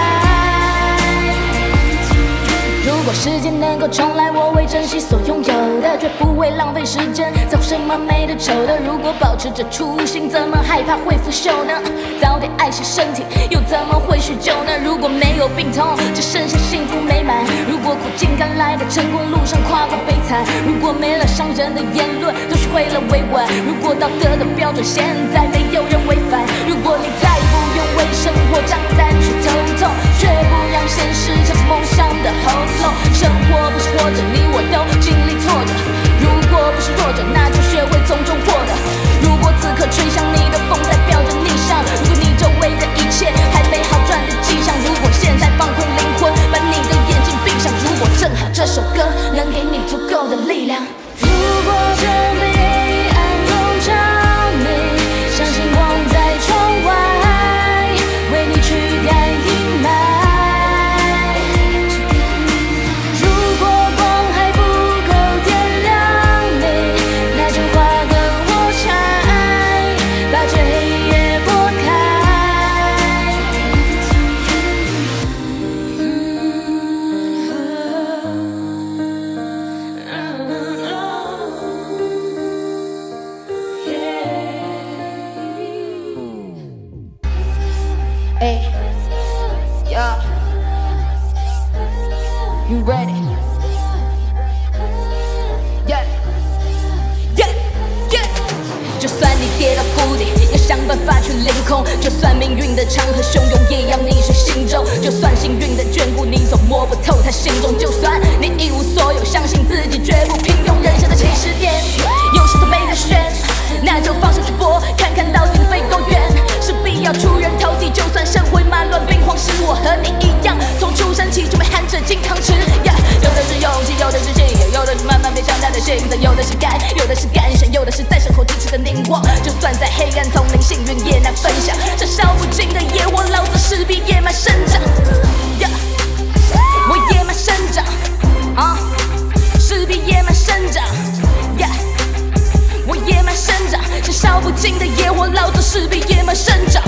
Speaker 13: 如果时间能够重来，我会珍惜所拥有的，绝不会浪费时间在乎什么美的丑的。如果保持着初心，怎么害怕会腐朽呢？早点爱惜身体，又怎么会酗酒呢？如果没有病痛，只剩下幸福美满。如果苦尽甘来的成功路上跨过悲惨，如果没了伤人的言论，都学会了委婉。如果道德的标准现在没有人违反，如果你再不用为生活账单去头痛，绝不让现实像是梦想的喉咙。生活不是活着，你我都经历挫折。如果不是弱者，那就学会从中获得。如果此刻吹向你的风代表着逆向，如果你周围的一切还没好转的迹象，如果现在放空灵魂，把你的眼睛闭上，如果正好这首歌能给你足够的力量。如果真被黑暗笼罩你，像星光在窗外为你驱赶阴霾。如果光还不够点亮你，那就画个火柴，把这黑夜拨开。Hey, yeah, you ready? Yeah, yeah, yeah. 就算你跌到谷底，要想办法去凌空；就算命运的长河汹涌，也要逆水行舟；就算幸运的眷顾你，总摸不透他心中；就算你一无所有，相信自己绝不平庸。人生的起始点，有些都没得选，那就放手去搏，看看到底能飞多远。势必要出人头地，就算社会马乱兵荒时，我和你一样，从出生起就被含着金汤匙。Yeah, 有的是勇气，有的是信仰，有的是慢慢变强大的心脏，有的是敢， 有的是感想，有的是在身后支持的凝望。就算在黑暗丛林，幸运也难分享。这烧不尽的野火，老子势必野蛮生长。Yeah, 我野蛮生长，啊，势必野蛮生长。Yeah, 我野蛮生长，这烧不尽的野火，老子势必野蛮生长。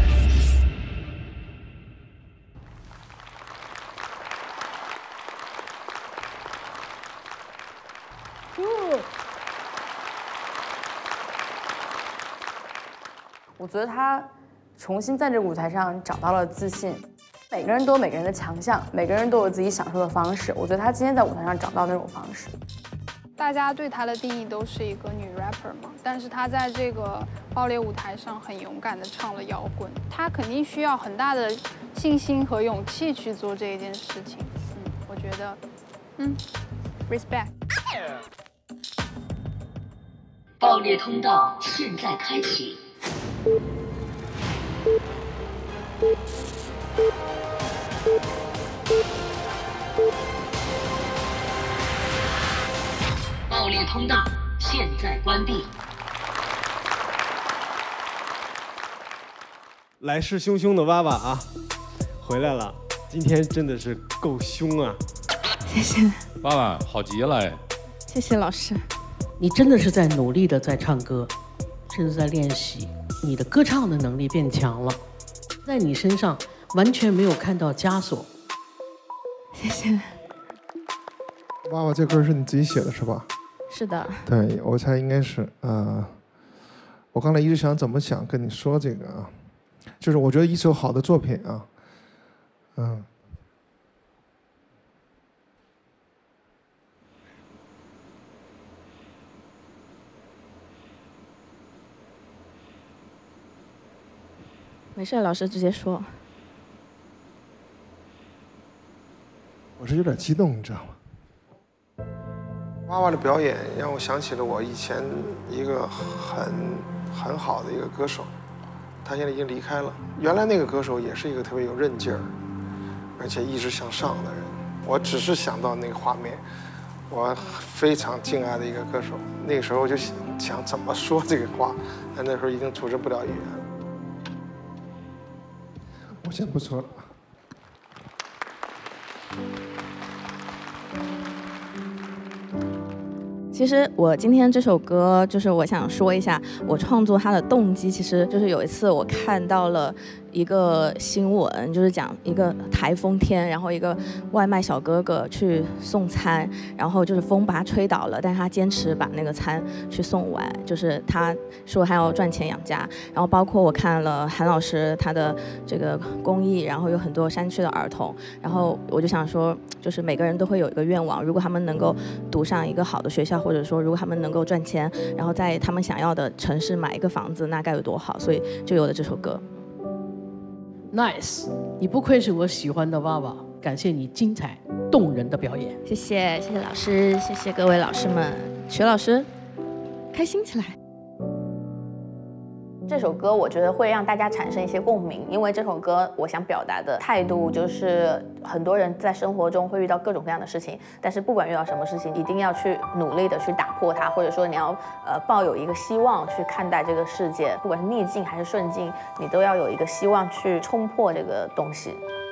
Speaker 4: 我觉得他重新在这个舞台上找到了自信。每个人都有每个人的强项，每个人都有自己享受的方式。我觉得他今天在舞台上找到那种方式。
Speaker 15: 大家对她的定义都是一个女 rapper 嘛，但是她在这个爆裂舞台上很勇敢地唱了摇滚，她肯定需要很大的信心和勇气去做这一件事情。嗯，我觉得，嗯 ，respect。
Speaker 18: 爆裂通道现在开启。爆裂通道现在关闭。
Speaker 12: 来势汹汹的娃娃啊，回来了！今天真的是够凶啊！
Speaker 9: 谢谢
Speaker 10: 娃娃，好极了哎！
Speaker 9: 谢谢老师，
Speaker 2: 你真的是在努力的在唱歌，甚至在练习，你的歌唱的能力变强了，在你身上完全没有看到枷锁。
Speaker 9: 谢谢。
Speaker 11: 娃娃，这歌是你自己写的是吧？
Speaker 9: 是的。
Speaker 11: 对，我猜应该是。呃，我刚才一直想怎么想跟你说这个啊，就是我觉得一首好的作品啊，嗯。
Speaker 9: 没事，老师直接说。
Speaker 11: 我是有点激动，你知道吗？娃娃的表演让我想起了我以前一个很很好的一个歌手，他现在已经离开了。原来那个歌手也是一个特别有韧劲儿，而且一直向上的人。我只是想到那个画面，我非常敬爱的一个歌手。那个时候我就想怎么说这个话，但那时候已经组织不了语言了。我先不说了。
Speaker 9: 其实我今天这首歌，就是我想说一下我创作它的动机。其实就是有一次我看到了一个新闻，就是讲一个台风天，然后一个外卖小哥哥去送餐，然后就是风把他吹倒了，但是他坚持把那个餐去送完，就是他说他要赚钱养家。然后包括我看了韩老师他的这个公益，然后有很多山区的儿童，然后我就想说，就是每个人都会有一个愿望，如果他们能够读上一个好的学校，或者说如果他们能够赚钱，然后在他们想要的城市买一个房子，那该有多好，所以就有了这首歌。
Speaker 2: Nice， 你不愧是我喜欢的娃娃，感谢你精彩动人的表演。
Speaker 9: 谢谢，谢谢老师，谢谢各位老师们，曲老师，开心起来。
Speaker 4: 这首歌我觉得会让大家产生一些共鸣，因为这首歌我想表达的态度就是很多人在生活中会遇到各种各样的事情，但是不管遇到什么事情，一定要去努力的去打破它，或者说你要呃抱有一个希望去看待这个世界，不管是逆境还是顺境，你都要有一个希望去冲破这个东西。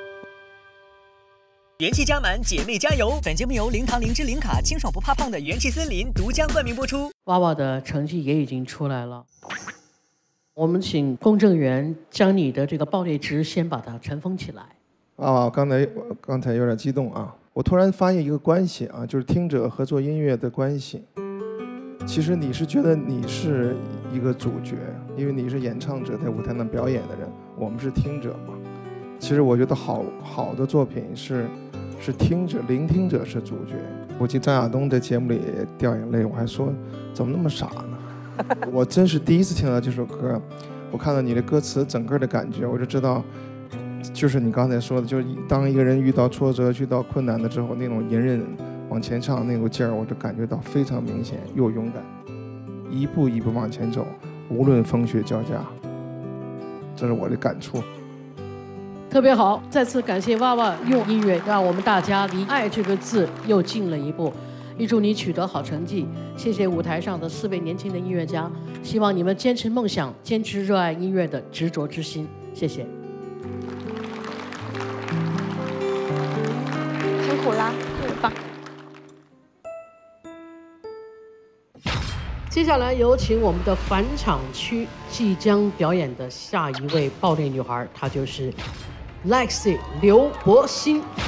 Speaker 21: 元气加满，姐妹加油！本节目由零糖灵芝零卡清爽不怕胖的元气森林独家冠名播出。
Speaker 2: 娃娃的成绩也已经出来了。我们请公证员将你的这个爆裂值先把它尘封起来。
Speaker 11: 啊，刚才刚才有点激动啊！我突然发现一个关系啊，就是听者和做音乐的关系。其实你是觉得你是一个主角，因为你是演唱者，在舞台上表演的人，我们是听者嘛。其实我觉得好好的作品是是听者、聆听者是主角。我记得张亚东在节目里也掉眼泪，我还说怎么那么傻呢？我真是第一次听到这首歌，我看到你的歌词整个的感觉，我就知道，就是你刚才说的，就是当一个人遇到挫折、遇到困难的之后，那种隐忍往前唱那股劲儿，我就感觉到非常明显又勇敢，一步一步往前走，无论风雪交加，这是我的感触。
Speaker 2: 特别好，再次感谢娃娃用音乐让我们大家离爱这个字又近了一步。 预祝你取得好成绩。谢谢舞台上的四位年轻的音乐家，希望你们坚持梦想，坚持热爱音乐的执着之心。谢谢。
Speaker 22: 辛苦啦，特别棒。
Speaker 2: 接下来有请我们的返场区即将表演的下一位爆裂女孩，她就是 Lexi 刘柏辛。